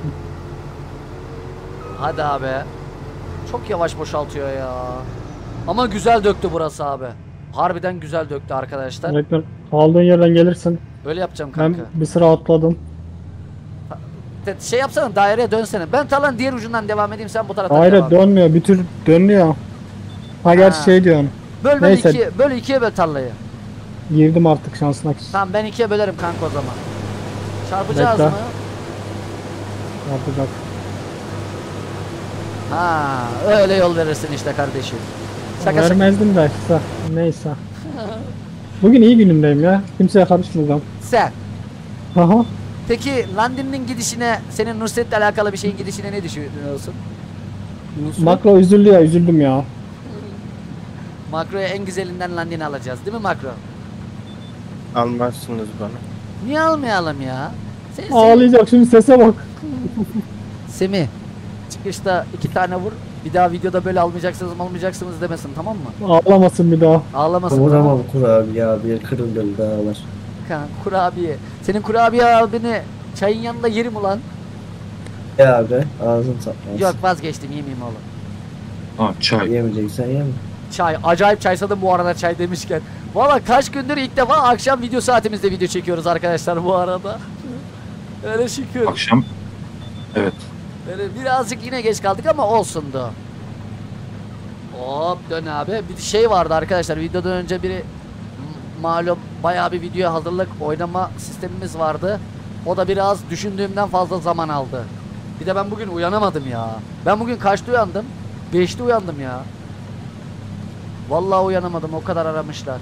Hadi abi. Çok yavaş boşaltıyor ya. Ama güzel döktü burası abi. Harbiden güzel döktü arkadaşlar. Reklam aldığın yerden gelirsin. Öyle yapacağım Ben kanka. bir sıra atladım. Şey yapsana, daireye dönsene. Ben tarlanın diğer ucundan devam edeyim, sen bu taraftan Hayır devam et. dönmüyor. Bir tür dönüyor. Ha gerçi şey diyorsun. Böl Neyse. ikiye böl tarlayı. Girdim artık şansına. Tamam ben ikiye bölerim kanka o zaman. Çarpacağız Bekle. mı? Yapacak. Ha, öyle yol verirsin işte kardeşim. Şaka şaka. Vermezdim de işte. Neyse. Bugün iyi günümdeyim ya. Kimseye karışmayacağım. Sen. Aha. Peki Landin'in gidişine, senin Nusret'le alakalı bir şeyin gidişine ne düşünüyorsun? Makro üzüldü ya. Üzüldüm ya. Makro'ya en güzelinden Landin'i alacağız değil mi Makro? Almazsınız bana. Niye almayalım ya? Sen Ağlayacak şimdi sese bak. Semih. Çıkışta 2 tane vur. Bir daha videoda böyle almayacaksınız demesin, tamam mı? Ağlamasın bir daha. Ağlamasın, tamam Uğramam mı? kurabiye abi kırılır dağlar. Kan, kurabiye. Senin kurabiye abini çayın yanında yerim ulan. Ya abi ağzın satmaz. Yok, vazgeçtim, yemeyeyim oğlum. Ha çay. Yemeyeceksen yeme. Çay. Acayip çaysadım bu arada çay demişken. Valla kaç gündür ilk defa akşam video saatimizde video çekiyoruz arkadaşlar bu arada. Öyle şükür. Akşam. Evet. Böyle birazcık yine geç kaldık ama olsundu. Hop dön abi. Bir şey vardı arkadaşlar, videodan önce malum bayağı bir videoya hazırlık oynama sistemimiz vardı. O da biraz düşündüğümden fazla zaman aldı. Bir de ben bugün uyanamadım ya. Ben bugün kaçta uyandım? 5'te uyandım ya. Vallahi uyanamadım, o kadar aramışlar.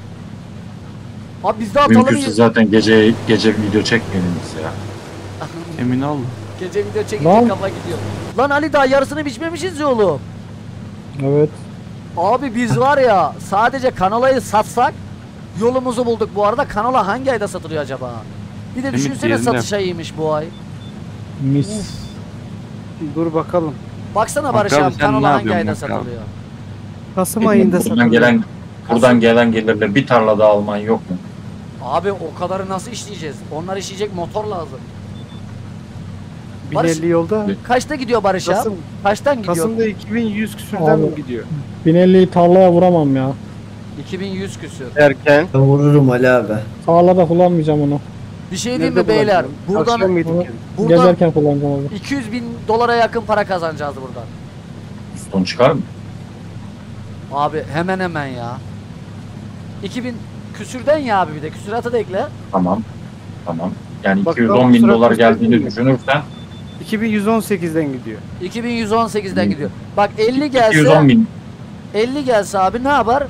Abi biz daha Mümkünse zaten gece video çekmeyelim biz ya. Emin ol. Gece video çekince Lan. kafa gidiyor. Lan Ali, daha yarısını biçmemişiz ya oğlum. Evet. Abi biz var ya, sadece kanolayı satsak yolumuzu bulduk bu arada. Kanola hangi ayda satılıyor acaba? Bir de Ümit düşünsene diyelim de. satış ayıymış bu ay. Mis. Dur bakalım. Baksana Bak Barış abi, abi, sen kanola ne hangi yapıyorsun ayda bak abi? satılıyor? Kasım ayında Buradan gelen gelirle bir tarlada alman yok mu? Abi o kadarı nasıl işleyeceğiz? Onlar işleyecek motor lazım. Barış, 1050 yolda. kaçta gidiyor Barış abi? Kasım, Kaçtan gidiyor? Kasım'da 2100 küsürden Abi. gidiyor. 1050'yi tarlaya vuramam ya. 2100 küsür. Derken Ben vururum Ali abi. Tarlada kullanmayacağım onu. Bir şey diyeyim mi Nerede beyler? bulacağım? Akşam Buradan yedik Onu- yani. Gezerken kullanacağım onu. 200 bin dolara yakın para kazanacağız buradan. Son çıkar mı? Abi hemen hemen ya. 2000 küsürden ya abi, bir de küsuratı da ekle. Tamam. Tamam. Yani Bak, 210 bin kusura dolar bakmayın geldiğini mi? düşünürsen 2118'den gidiyor. 2118'den gidiyor. Bak 50 gelse 210 bin 50 gelse abi ne yapar?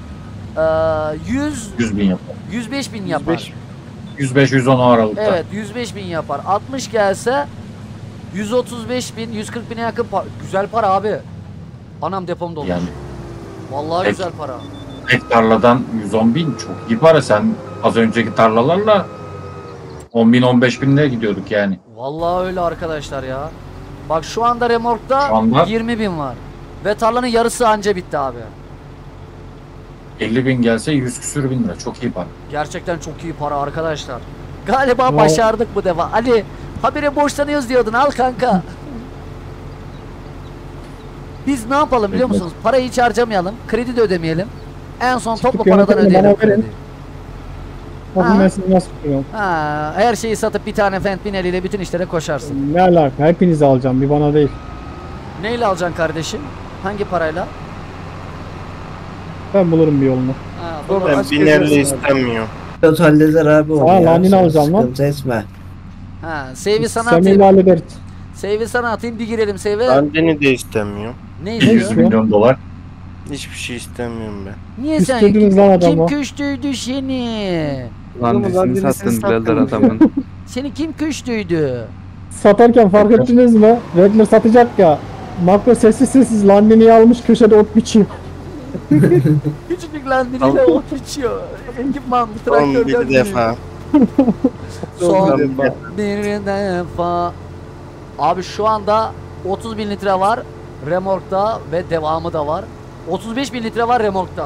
100 bin yapar. 105 bin yapar. 105-110 aralıkta. Evet, 105 bin yapar. 60 gelse 135 bin, 140 bine yakın güzel para abi. Anam depom dolu. Yani Vallahi Peki. güzel para. tek tarladan 110 bin çok iyi para. Sen az önceki tarlalarla 10 bin 15 binle gidiyorduk yani. Vallahi öyle arkadaşlar ya. Bak şu anda remorkta Şu anda- 20 bin var. Ve tarlanın yarısı anca bitti abi. 50 bin gelse 100 küsür bin lira. Çok iyi para. Gerçekten çok iyi para arkadaşlar. Galiba Vallahi- başardık bu defa. Ali, habire borçlanıyoruz diyordun, al kanka. Biz ne yapalım biliyor musunuz? Parayı hiç harcamayalım. Kredi de ödemeyelim. En son Çıkıp toplu paradan yönetimi ödeyelim bana verin. kredi. Bakın Ha. ben sizi nasıl tutuyorum. Ha, her şeyi satıp bir tane Fentanyl ile bütün işlere koşarsın. Ne alaka? Hepinizi alacağım. Bir bana değil. Neyle alacaksın kardeşim? Hangi parayla? Ben bulurum bir yolunu. Ha, Doğru. bunu- ben Aç 1050 geziyorsun abi. istemiyorum. Pilot halleder abi onu Aa, ya. lanini Sen alacağım lan. sıkıntı etme. ha, save'i sana Semih'le atayım. hallederiz. Save'i sana atayım, bir girelim save'e. Dandini de istemiyorum. Ne 100 istiyor? milyon dolar. Hiçbir şey istemiyorum ben. Niye sen? Küstürdünüz lan Kim adamı. küstüydü seni? Lan Oğlum, lan dizini birisini sattın birader sattın. adamın. Seni kim küstüydü? Satarken fark ettiniz mi? Redler satacak ya. Makro sessiz Landini'yi almış köşede ot biçiyor. Küçücük landiniyle ot biçiyor. Ekipman, Son traktörden bir defa. Son bir defa. bir defa. Abi şu anda 30 bin litre var remorkta ve devamı da var. 35 bin litre var remorkta.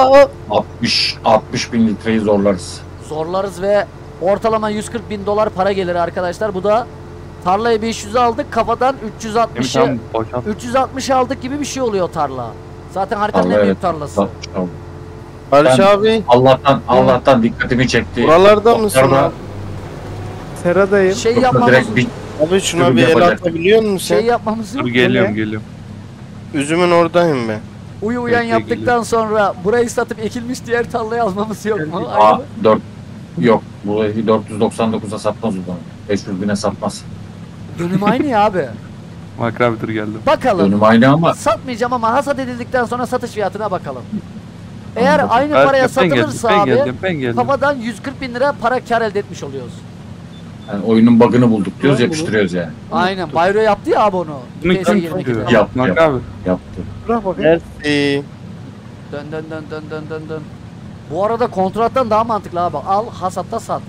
60 bin litreyi zorlarız. Zorlarız ve ortalama 140 bin dolar para gelir arkadaşlar. Bu da tarlayı 500 aldık, kafadan Emin 360'ı tamam boşalt. 360 aldık gibi bir şey oluyor tarla. Zaten haritanın Tarla, en büyük evet. tarlası. 60 oldu. Barış Ben- abi Allah'tan dikkatimi çekti. buralarda mısın Doktorda- abi? Sera'dayım. Şey doktor yapmamız, direkt bir Abi şuna Dur, bir el yapacak. atabiliyor musun şey sen? yapmamız yok Dur mu? geliyorum ne? geliyorum. Üzümün oradayım ben. Uyu uyan Peki, yaptıktan sonra burayı satıp ekilmiş diğer tarlayı almamız yok mu? Aynı A mı? 4 yok. Burayı 499'a satmaz o zaman. 500 bine satmaz. Dönüm aynı ya abi. Makra abi dur geldim. Bakalım. Dönüm aynı ama Satmayacağım ama hasat edildikten sonra satış fiyatına bakalım. Eğer Anladım. aynı Ben- paraya ben geldim, satılırsa ben abi geldim, ben geldim. kafadan 140 bin lira para kar elde etmiş oluyoruz. yani oyunun bug'ını bulduk diyoruz, Bunu- yapıştırıyoruz yani. Aynen. Bayro yaptı ya abi onu. Bunu PS kim 22'de. tutuyor? Yaptı, Makra abi. Yaptı. Bırak bakayım. Merci. Dön dön dön dön dön dön dön. Bu arada kontrattan daha mantıklı abi. Al hasatta sat.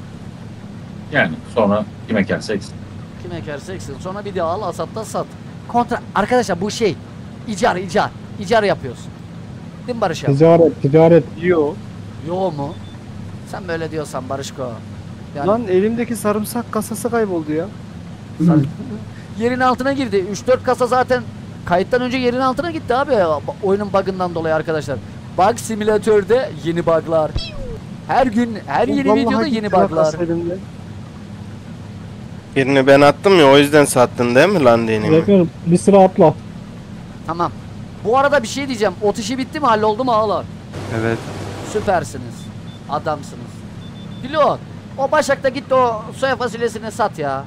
Yani sonra kime ekerse eksin. Kim ekerse eksin. Sonra bir de al hasatta sat. kontra arkadaşlar bu şey icar yapıyorsun. Değil mi Barış abi? Ticaret. Yo. Yo mu? Sen böyle diyorsan Barışko. Yani Lan elimdeki sarımsak kasası kayboldu ya. yerin altına girdi. 3-4 kasa zaten kayıttan önce yerin altına gitti abi. Oyunun bug'ından dolayı arkadaşlar. Bug simülatörde yeni bug'lar. Her gün her yeni Vallahi videoda gitti yeni lan bug'lar. kasa elimde. Birini ben attım ya, o yüzden sattın değil mi lan deneyimi? Rekler bir sıra atla. Tamam. Bu arada bir şey diyeceğim. Ot işi bitti mi? Halloldu mu ağlar? Evet. Süpersiniz. Adamsınız. Pilot. O Başak'ta gitti o soya fasulyesini sat ya.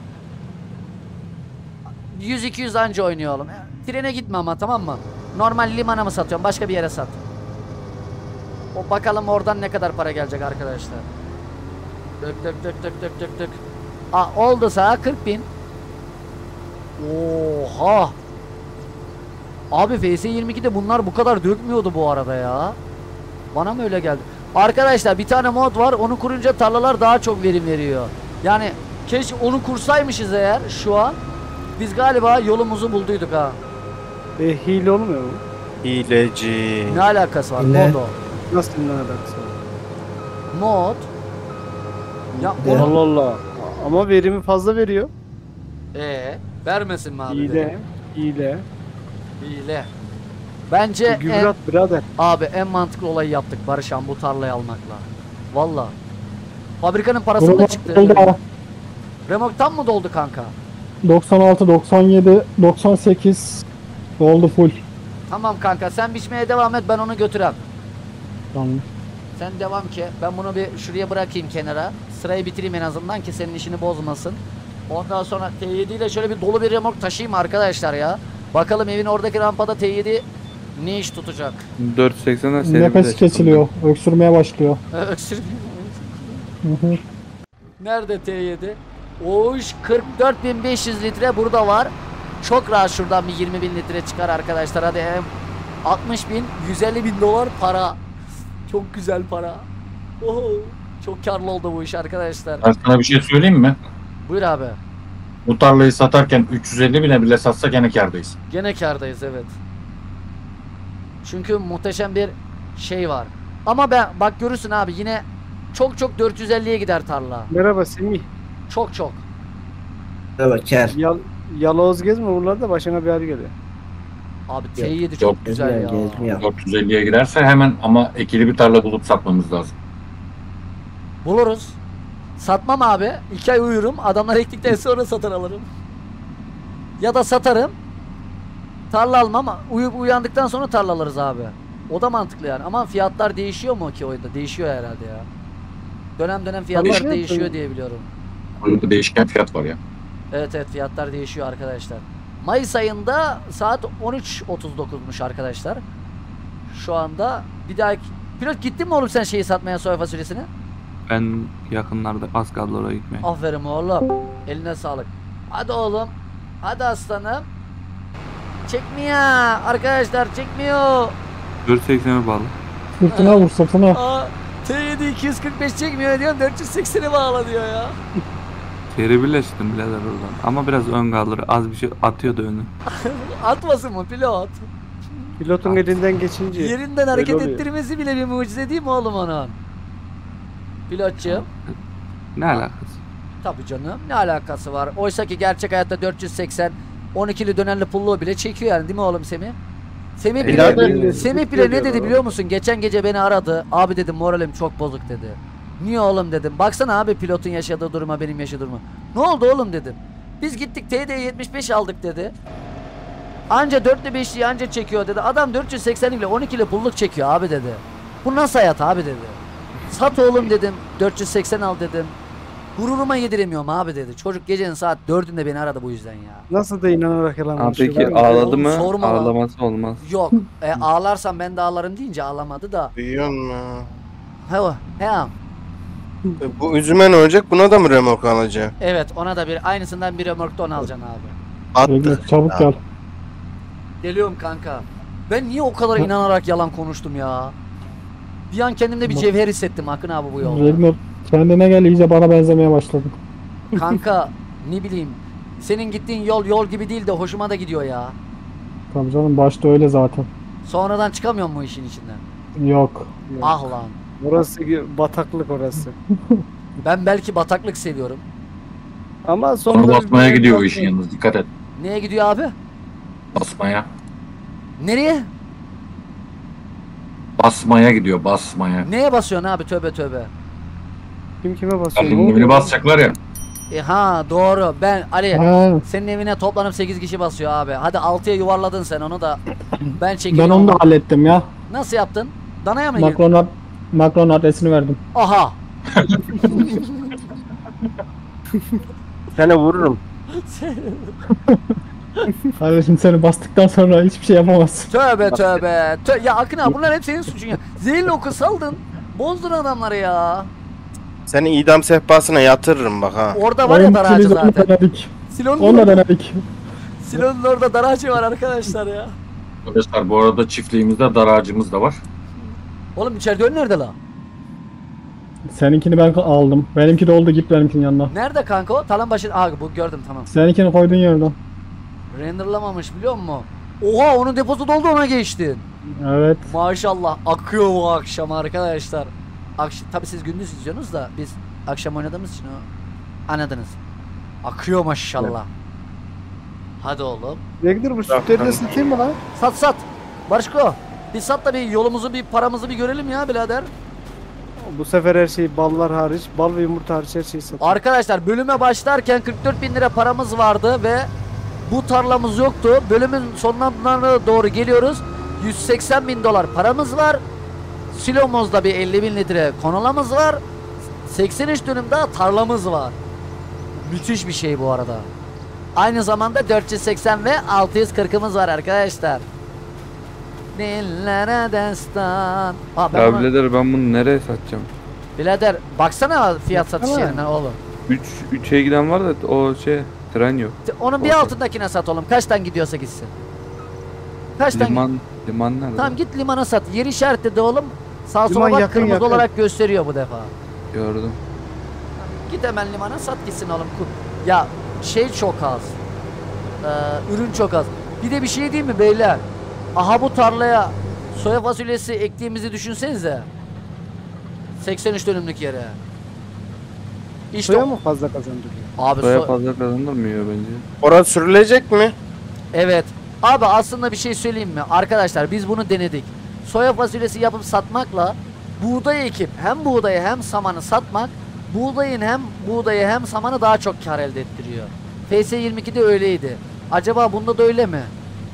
100-200 anca oynuyor oğlum. Trene gitme ama, tamam mı? Normal limana mı satıyorsun? Başka bir yere sat. O bakalım oradan ne kadar para gelecek arkadaşlar. Dök dök dök dök dök dök dök. Aa, oldu sağa 40.000. Oha. Abi FS22'de bunlar bu kadar dökmüyordu bu arada ya. Bana mı öyle geldi? Arkadaşlar bir tane mod var. Onu kurunca tarlalar daha çok verim veriyor. Yani keşke onu kursaymışız eğer şu an. Biz galiba yolumuzu bulduyduk ha. Hile olmuyor mu? Hileci. Ne alakası var? Ne? Mod o. Nasıl ne alakası var? Mod. Ya Ne? onu... Allah Allah. Ama verimi fazla veriyor. Vermesin mi abi? Hile. Hile. Hile. Bence Gübrat birader. abi en mantıklı olayı yaptık Barışan bu tarlayı almakla. Valla. Fabrikanın parası da çıktı. Doldu. Remok tam mı doldu kanka? 96, 97, 98 doldu full. Tamam kanka, sen biçmeye devam et, ben onu götürem. Tamam. Sen devam ki ben bunu bir şuraya bırakayım kenara. Sırayı bitireyim en azından ki senin işini bozmasın. Ondan sonra T7 ile şöyle bir dolu bir remork taşıyayım arkadaşlar ya. Bakalım evin oradaki rampada T7 ne iş tutacak. 480'den seri Nefes kesiliyor. Öksürmeye başlıyor. Öksür. Hı hı. Nerede T7? Oş 44.500 litre burada var. Çok rahat şuradan bir 20.000 litre çıkar arkadaşlar. Hadi hem 60.000 150.000 dolar para. Çok güzel para. Oho, çok karlı oldu bu iş arkadaşlar. Ben sana bir şey söyleyeyim mi? Buyur abi. Bu tarlayı satarken 350 bine bile satsa gene kârdayız. Gene kârdayız evet. Çünkü muhteşem bir şey var. Ama ben bak görürsün abi yine çok 450'ye gider tarla. Merhaba Semih. Çok. Evet ker. Yaloz gezme buralarda başına bir yer geliyor. Abi Yok, T7 çok yok, güzel ya. Gezmiyor. 450'ye giderse hemen ama ekili bir tarla bulup satmamız lazım. Buluruz. Satmam abi. 2 ay uyurum. Adamlar ektikten sonra satın alırım. Ya da satarım. Tarla almam ama uyuyup uyandıktan sonra tarla alırız abi. O da mantıklı yani. Ama fiyatlar değişiyor mu ki oyunda? Değişiyor herhalde ya. Dönem fiyatlar Değişiyor değişiyor tabii. diye biliyorum. Oyunda değişken fiyat var ya. Evet fiyatlar değişiyor arkadaşlar. Mayıs ayında saat 13.39'muş arkadaşlar. Şu anda bir daha pilot gittin mi oğlum sen şeyi satmaya soya fasulyesini? Ben yakınlarda az kaldı oraya gitmeye. Aferin oğlum. Eline sağlık. Hadi oğlum. Hadi aslanım. Çekmiyor. Arkadaşlar çekmiyor. 480'e bağlı. Sırtına vur sırtına. Aa, T7 245 çekmiyor diyorum 480'e bağla diyor ya. Seri birleştirdim birader oradan. Ama biraz ön kaldır. Az bir şey atıyordu önü. Atmasın mı pilot? Pilotun elinden geçince. Yerinden hareket oluyor. ettirmesi bile bir mucize değil mi oğlum onun? Pilotçum. Ne alakası? Tabii canım ne alakası var? Oysa ki gerçek hayatta 480 12'li dönerli pulluğu bile çekiyor yani değil mi oğlum Semih? Semih bile ne dedi biliyor musun? Geçen gece beni aradı. Abi dedim moralim çok bozuk dedi. Niye oğlum dedim. Baksana abi pilotun yaşadığı duruma benim yaşadığım duruma. Ne oldu oğlum dedim. Biz gittik TD75 aldık dedi. Anca 4'lü 5'liyi anca çekiyor dedi. Adam 480 ile 12'li pulluk çekiyor abi dedi. Bu nasıl hayat abi dedi. Sat oğlum dedim. 480 al dedim. Gururuma yediremiyorum abi dedi. Çocuk gecenin saat 4'ünde beni aradı bu yüzden ya. Nasıl da inanarak yalan Ha, konuşuyor. peki Ben- ağladı mı? Sorma lan. Ağlaması olmaz. Yok. Ağlarsam ben de ağlarım deyince ağlamadı da. Duyuyor musun? He. Bu üzüme ne olacak? Buna da mı remork alacak? Evet ona da bir aynısından bir remorkta onu alacaksın abi. Rekler Attı. çabuk gel. Geliyorum kanka. Ben niye o kadar inanarak yalan konuştum ya? Bir an kendimde bir cevher hissettim Akın abi bu yolda. Rekler kendine gel iyice bana benzemeye başladın. Kanka ne bileyim Senin gittiğin yol gibi değil de hoşuma da gidiyor ya. Tabii canım başta öyle zaten. Sonradan çıkamıyor mu işin içinden? Yok. Ah lan. Orası bataklık orası. Ben belki bataklık seviyorum. Ama Sonra sonunda basmaya gidiyor o işin yalnız, dikkat et. Neye gidiyor abi? Basmaya. Nereye? Basmaya gidiyor, basmaya. Neye basıyorsun abi? Tövbe tövbe. Kim kime basıyor? Ali'nin evini basacaklar ya. Ha doğru. Ali Ha, senin evine toplanıp 8 kişi basıyor abi. Hadi 6'ya yuvarladın sen onu da. Ben ben çekeyim. onu da hallettim ya. Nasıl yaptın? Danaya mı girdin? Macron adresini verdim. Aha. Seni vururum. Kardeşim seni bastıktan sonra hiçbir şey yapamazsın. Tövbe tövbe. Ya Akın abi bunlar hep senin suçun ya. Zehirli oku saldın. Bozdun adamları ya. Seni idam sehpasına yatırırım bak ha. Orada var ya dar ağacı Onu zaten. denedik. Onu da Silonun, denedik. Silonun orada dar ağacı var arkadaşlar ya. Arkadaşlar bu arada çiftliğimizde dar ağacımız da var. Oğlum içeride ön nerede la? Seninkini ben aldım. Benimki de oldu, git benimkinin yanına. Nerede kanka o? Talan başı. Aa bu gördüm tamam. Seninkini koydun yerden. Renderlamamış biliyor musun? Oha onun deposu doldu ona geçtin. Evet. Maşallah akıyor bu akşam arkadaşlar. Tabi siz gündüz izliyorsunuz da biz akşam oynadığımız için o anladınız. Akıyor maşallah. Hadi oğlum. Rektor bu sütleri de satayım mı lan? Sat. Barışko. Bir sat da bir yolumuzu bir paramızı bir görelim ya birader. Bu sefer her şey ballar hariç, bal ve yumurta hariç her şeyi satayım. Arkadaşlar bölüme başlarken 44.000 lira paramız vardı ve bu tarlamız yoktu. Bölümün sonlarına doğru geliyoruz. 180.000 dolar paramız var. Silomoz'da bir 50.000 litre konulamız var. 83 dönüm daha tarlamız var. Müthiş bir şey bu arada. Aynı zamanda 480 ve 640'ımız var arkadaşlar. Dillere destan. Aa, Ya birader ben bunu nereye satacağım? Birader baksana fiyat satış Baksana. yerine oğlum. 3'e giden var da o tren yok. Onun bir Orada. altındakine sat oğlum. Kaçtan gidiyorsa gitsin. Kaçtan Liman nerede? Tamam git limana sat. Yer işaretledi oğlum. Sağ Liman sola bak yakın, kırmızı yakın. olarak gösteriyor bu defa. Gördüm. Git hemen limana sat gitsin oğlum. Ya şey çok az. Ürün çok az. Bir de bir şey değil mi beyler? Aha bu tarlaya soya fasulyesi ektiğimizi düşünsenize. 83 dönümlük yere. İşte Soya mı fazla kazandırıyor? abi Soya fazla kazandırmıyor bence. Orası sürülecek mi? evet. Abi aslında bir şey söyleyeyim mi? Arkadaşlar biz bunu denedik. Soya fasulyesi yapıp satmakla buğday ekip hem buğdayı hem samanı satmak buğdayı hem samanı daha çok kar elde ettiriyor. FS22'de öyleydi. Acaba bunda da öyle mi?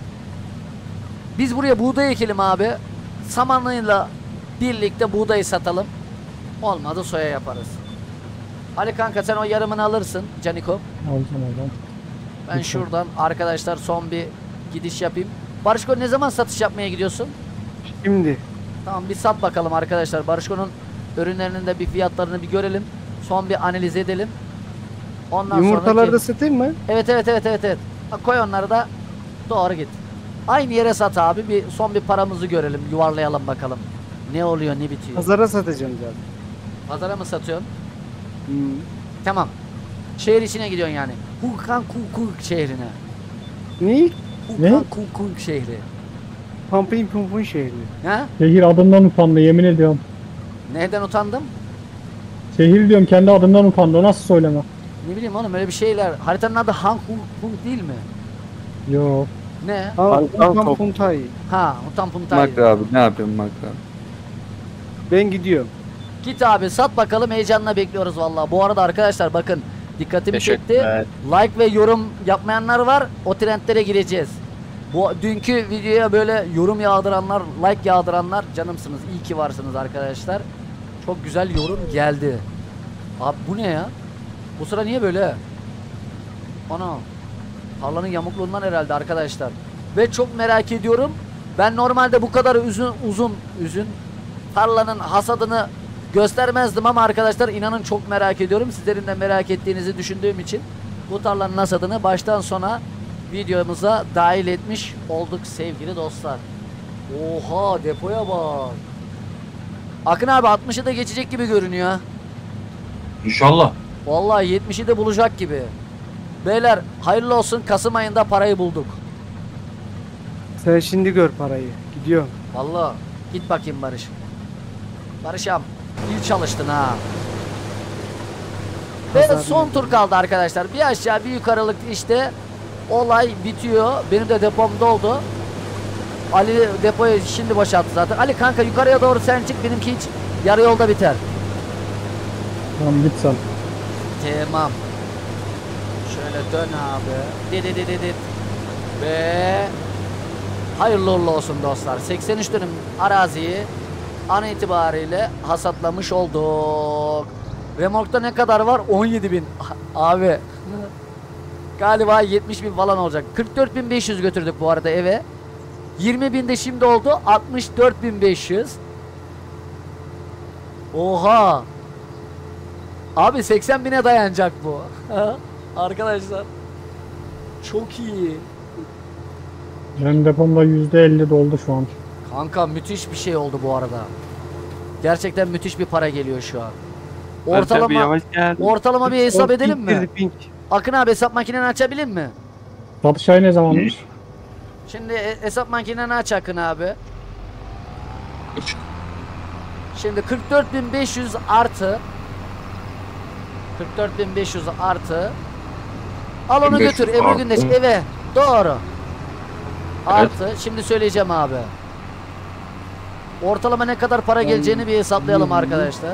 Biz buraya buğday ekelim abi. Samanıyla birlikte buğdayı satalım. Olmadı soya yaparız. Ali kanka sen o yarımını alırsın Caniko. Alacağım oradan. Ben Lütfen. şuradan arkadaşlar son bir gidiş yapayım. Barışko ne zaman satış yapmaya gidiyorsun? Şimdi. Tamam bir sat bakalım arkadaşlar. Barışko'nun ürünlerinin de bir fiyatlarını bir görelim. Son bir analiz edelim. Ondan Yumurtaları sonra da satayım mı? Evet. Bak, koy onları da doğru git. Aynı yere sat abi. Bir son bir paramızı görelim. Yuvarlayalım bakalım. Ne oluyor ne bitiyor. Pazara satacağım zaten. Pazara mı satıyorsun? Hmm. Tamam. Şehir içine gidiyorsun yani. Hukan Kukuk şehrine. Ne? Hukan Kukuk şehri. Pampin Pumpun şehri. Ha? Şehir adından utandı, yemin ediyorum. Neden utandım? Şehir diyorum, kendi adından utandı. O nasıl söyleme? Ne bileyim oğlum öyle bir şeyler. Haritanın adı Han Kuk değil mi? Yok. Ne? Pampin Puntay. Ha, Utan Puntay. Makra abi ne yapayım Makra? Ben gidiyorum. Git abi sat bakalım, heyecanla bekliyoruz vallahi. Bu arada arkadaşlar bakın dikkatimi çekti. Teşekkürler. Like ve yorum yapmayanlar var. O trendlere gireceğiz. Bu dünkü videoya böyle yorum yağdıranlar, like yağdıranlar canımsınız. İyi ki varsınız arkadaşlar. Çok güzel yorum geldi. Abi bu ne ya? Bu sıra niye böyle? Ana. Tarlanın yamukluğundan herhalde arkadaşlar. Ve çok merak ediyorum. Ben normalde bu kadar uzun tarlanın hasadını göstermezdim ama arkadaşlar inanın çok merak ediyorum. Sizlerin de merak ettiğinizi düşündüğüm için bu tarlanın hasadını baştan sona videomuza dahil etmiş olduk sevgili dostlar. Oha depoya bak. Akın abi 60'ı da geçecek gibi görünüyor. İnşallah. Vallahi 70'i de bulacak gibi. Beyler hayırlı olsun, Kasım ayında parayı bulduk. Sen şimdi gör parayı. Gidiyorum. Vallahi git bakayım Barış. Barış'am iyi çalıştın ha. Ve Pazar son günü. tur kaldı arkadaşlar. Bir aşağı bir yukarılık işte olay bitiyor. Benim de depom doldu. Ali depoyu şimdi boşalttı zaten. Ali kanka yukarıya doğru sen çık, benimki hiç yarı yolda biter. Tamam git sen. Tamam. Şöyle dön abi. Dit. Ve hayırlı uğurlu olsun dostlar. 83 dönüm araziyi an itibariyle hasatlamış olduk. Remorkta ne kadar var? 17.000. Abi. Galiba 70.000 falan olacak. 44.500 götürdük bu arada eve. 20.000 de şimdi oldu. 64.500. Oha. Abi 80.000'e dayanacak bu. Arkadaşlar. Çok iyi. Benim depomda %50 doldu şu an. Kanka müthiş bir şey oldu bu arada. Gerçekten müthiş bir para geliyor şu an. Barış abi yavaş gel. Ortalama bir hesap edelim Pink mi? girdi, pink. Akın abi hesap makineni açabilir mi? Satış ayı ne zamanmış? Şimdi hesap makineni aç Akın abi. Şimdi 44.500 artı 44.500 artı al onu 1500 götür Ebru artı. Gündeş eve doğru. Artı şimdi söyleyeceğim abi. Ortalama ne kadar para geleceğini bir hesaplayalım arkadaşlar.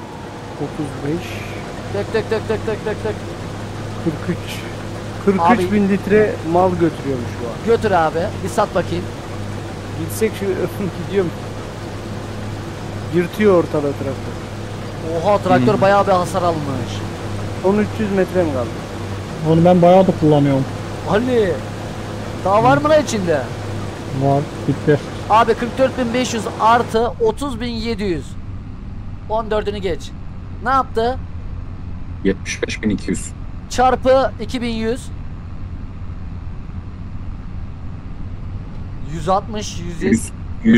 35, Tek 43. 43 Abi- bin litre mal götürüyormuş bu an. götür abi bir sat bakayım. Gitsek şu gidiyorum. Yırtıyor ortalığı traktör. Oha traktör bayağı bir hasar almış. Son 300 metre mi kaldı? Onu ben bayağı da kullanıyorum. Ali daha var mı lan içinde? Var. Bitti. Abi 44.500 artı 30.700. 14'ünü geç. Ne yaptı? 75.200. Çarpı 2100. 160, 100.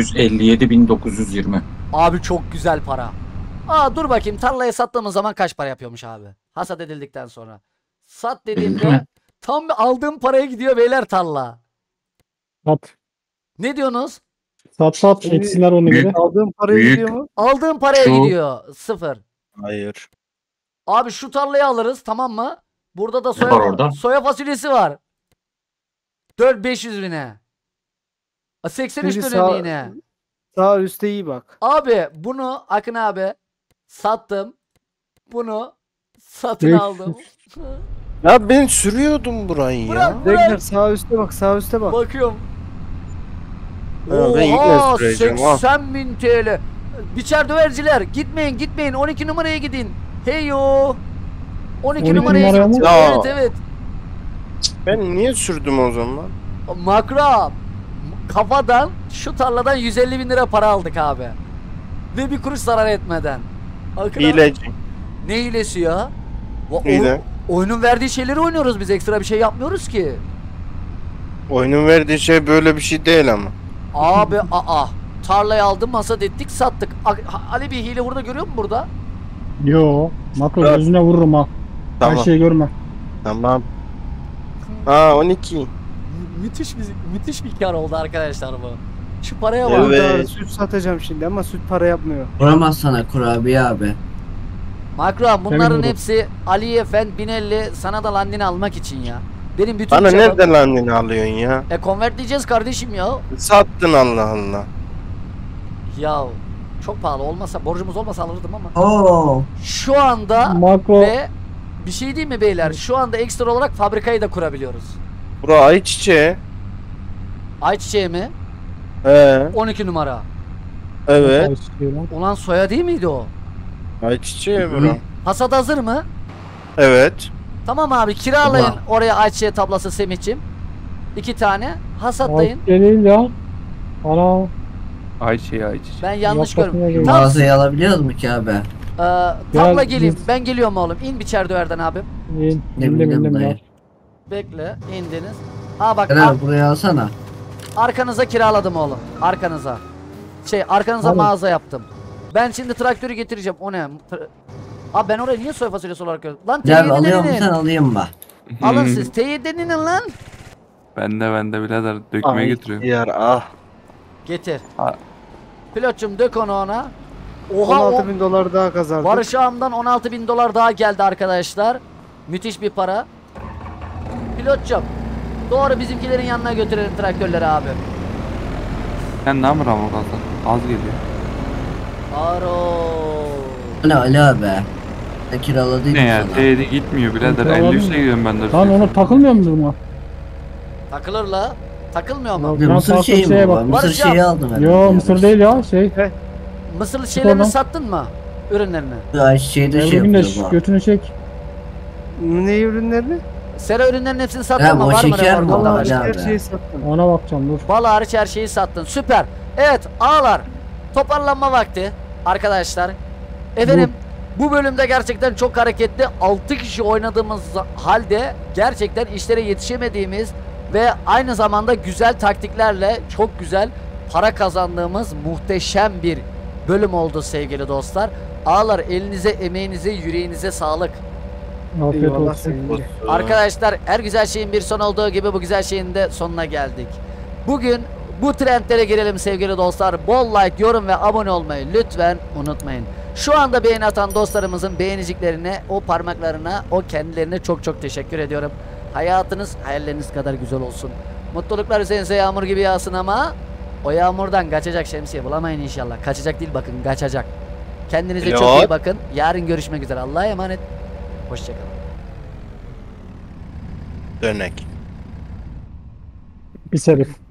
157.920. Abi çok güzel para. Aa dur bakayım tarlaya sattığımız zaman kaç para yapıyormuş abi? Hasat edildikten sonra. Sat dediğimde tam bir aldığım paraya gidiyor beyler tarla. Sat. Ne diyorsunuz? Sat. Şimdi- Eksinler onu Büyük- geri. Aldığım paraya Büyük- gidiyor mu? Aldığım paraya Şu- gidiyor. Sıfır. Hayır. Abi şu tarlayı alırız tamam mı? Burada da Ne var orada? soya fasulyesi var. 4.500 bine. 83 Şimdi dönüm yine. Sağ üstte iyi bak. Abi bunu Akın abi sattım. Bunu satın Üf. aldım. Ya ben sürüyordum burayı Bırak, ya. bırak. Bekler sağ üstte bak, sağ üstte bak. Bakıyorum. Ha, ben yine Oha süreceğim, ha. 80.000 TL. Biçer döverciler gitmeyin 12 numaraya gidin. Heyo. 12 12 numaraya numaraya gidin. mı? Ya. Evet evet. Ben niye sürdüm o zaman? Makro kafadan şu tarladan 150.000 lira para aldık abi. Ve bir kuruş zarar etmeden. Akın abi, Hileci. ne hilesi ya? Hile. Oyunun verdiği şeyleri oynuyoruz biz, ekstra bir şey yapmıyoruz ki. Oyunun verdiği şey böyle bir şey değil ama. Abi tarlayı aldım masat ettik sattık. Ali bir hile burada görüyor musun burada? Yo. Makro Evet. gözüne vururum ha. Tamam. Her şeyi görme. Tamam. Ha 12. Müthiş bir kar oldu arkadaşlar bu. Şu paraya bak. Evet. Burada süt satacağım şimdi ama süt para yapmıyor. Vuramaz sana kurabiye abi. Makro bunların Emin ol. hepsi Ali Efendi Binelli sana da landini almak için ya. Benim bütün Bana çabam- nereden landini alıyorsun ya? convert diyeceğiz kardeşim ya. Sattın Allah Allah. Ya çok pahalı olmasa, borcumuz olmasa alırdım ama. Oo. Şu anda Makro. ve bir şey değil mi beyler? Şu anda ekstra olarak fabrikayı da kurabiliyoruz. Bura ayçiçeği. Ayçiçeği mi? 12 numara. Evet. Ulan soya değil miydi o? Ayçiçeği bura. Hasat hazır mı? Evet. Tamam abi kiralayın Baba. oraya ayçiçeği tablası Semih'cim. 2 tane hasatlayın. Ayçiçeği değil ya. Ana. Ayçi. Ben yanlış Yapmasına görmüyorum. gerek Tam Mağazayı alabiliyoruz mu ki abi? tabla geleyim. biz- Ben geliyorum oğlum. İn biçer döverden abim. İn. Ne İndim bileyim ya. dayı. Bekle indiniz. Ha bak Gel abi buraya alsana. arkanıza kiraladım oğlum. Arkanıza. Arkanıza Oğlum. mağaza yaptım. Ben şimdi traktörü getireceğim. O ne? Abi ben oraya niye soya fasulyesi olarak gördüm? Lan Gel TV'nin alıyor elini. musun alayım mı? Alın siz. Teyiden inin lan. Bende birader dökmeye Ay getiriyorum. ihtiyar ah. Getir. Ha. Pilotçum dök onu ona. Oha 16.000 dolar daha kazandık. Barış Ağam'dan 16.000 dolar daha geldi arkadaşlar. Müthiş bir para. Pilotçum doğru bizimkilerin yanına götürelim traktörleri abi. Sen ne yapıyorsun Ramur Hasan? Az geliyor. Aro. Ala be. Ne kiraladıydım Ne ya? sana. T'de gitmiyor birader. Kontrol 53'e alayım. gidiyorum ben de. Lan onu takılmıyor mu durma? Takılır la. Takılmıyor mu? Ben Mısır farklı şeyi bir şeye mi bu? bak. Mısır Barış şeyi yap. aldım ben. Yo mısır değil ya şey. Mısırlı şeylerini Oradan. sattın mı? Ürünlerini. Ay şeyde şey Ergun yapıyor Güneş bu. götünü çek. Ne ürünlerini? Sera ürünlerinin hepsini sattın Ha, mı? o Var mı şeker mi rekorda? o? Her Hala be. şeyi sattım. Ona bakacağım dur. Bal hariç her şeyi sattın. Süper. Evet ağalar. Toparlanma vakti. Arkadaşlar. Efendim bu bölümde gerçekten çok hareketli. 6 kişi oynadığımız halde gerçekten işlere yetişemediğimiz ve aynı zamanda güzel taktiklerle çok güzel para kazandığımız muhteşem bir bölüm oldu sevgili dostlar. Ağalar elinize, emeğinize, yüreğinize sağlık. Afiyet Eyvallah olsun. senin de. Arkadaşlar her güzel şeyin bir son olduğu gibi bu güzel şeyin de sonuna geldik. Bugün bu trendlere girelim sevgili dostlar. Bol like, yorum ve abone olmayı lütfen unutmayın. Şu anda beğeni atan dostlarımızın beğeniciklerine, o parmaklarına, o kendilerine çok çok teşekkür ediyorum. Hayatınız hayalleriniz kadar güzel olsun. Mutluluklar üzerinize yağmur gibi yağsın ama o yağmurdan kaçacak şemsiye bulamayın inşallah. Kaçacak değil bakın kaçacak. Kendinize çok iyi Pilot. bakın. Yarın görüşmek üzere. Allah'a emanet. Hoşçakalın. Dönek. Pis herif.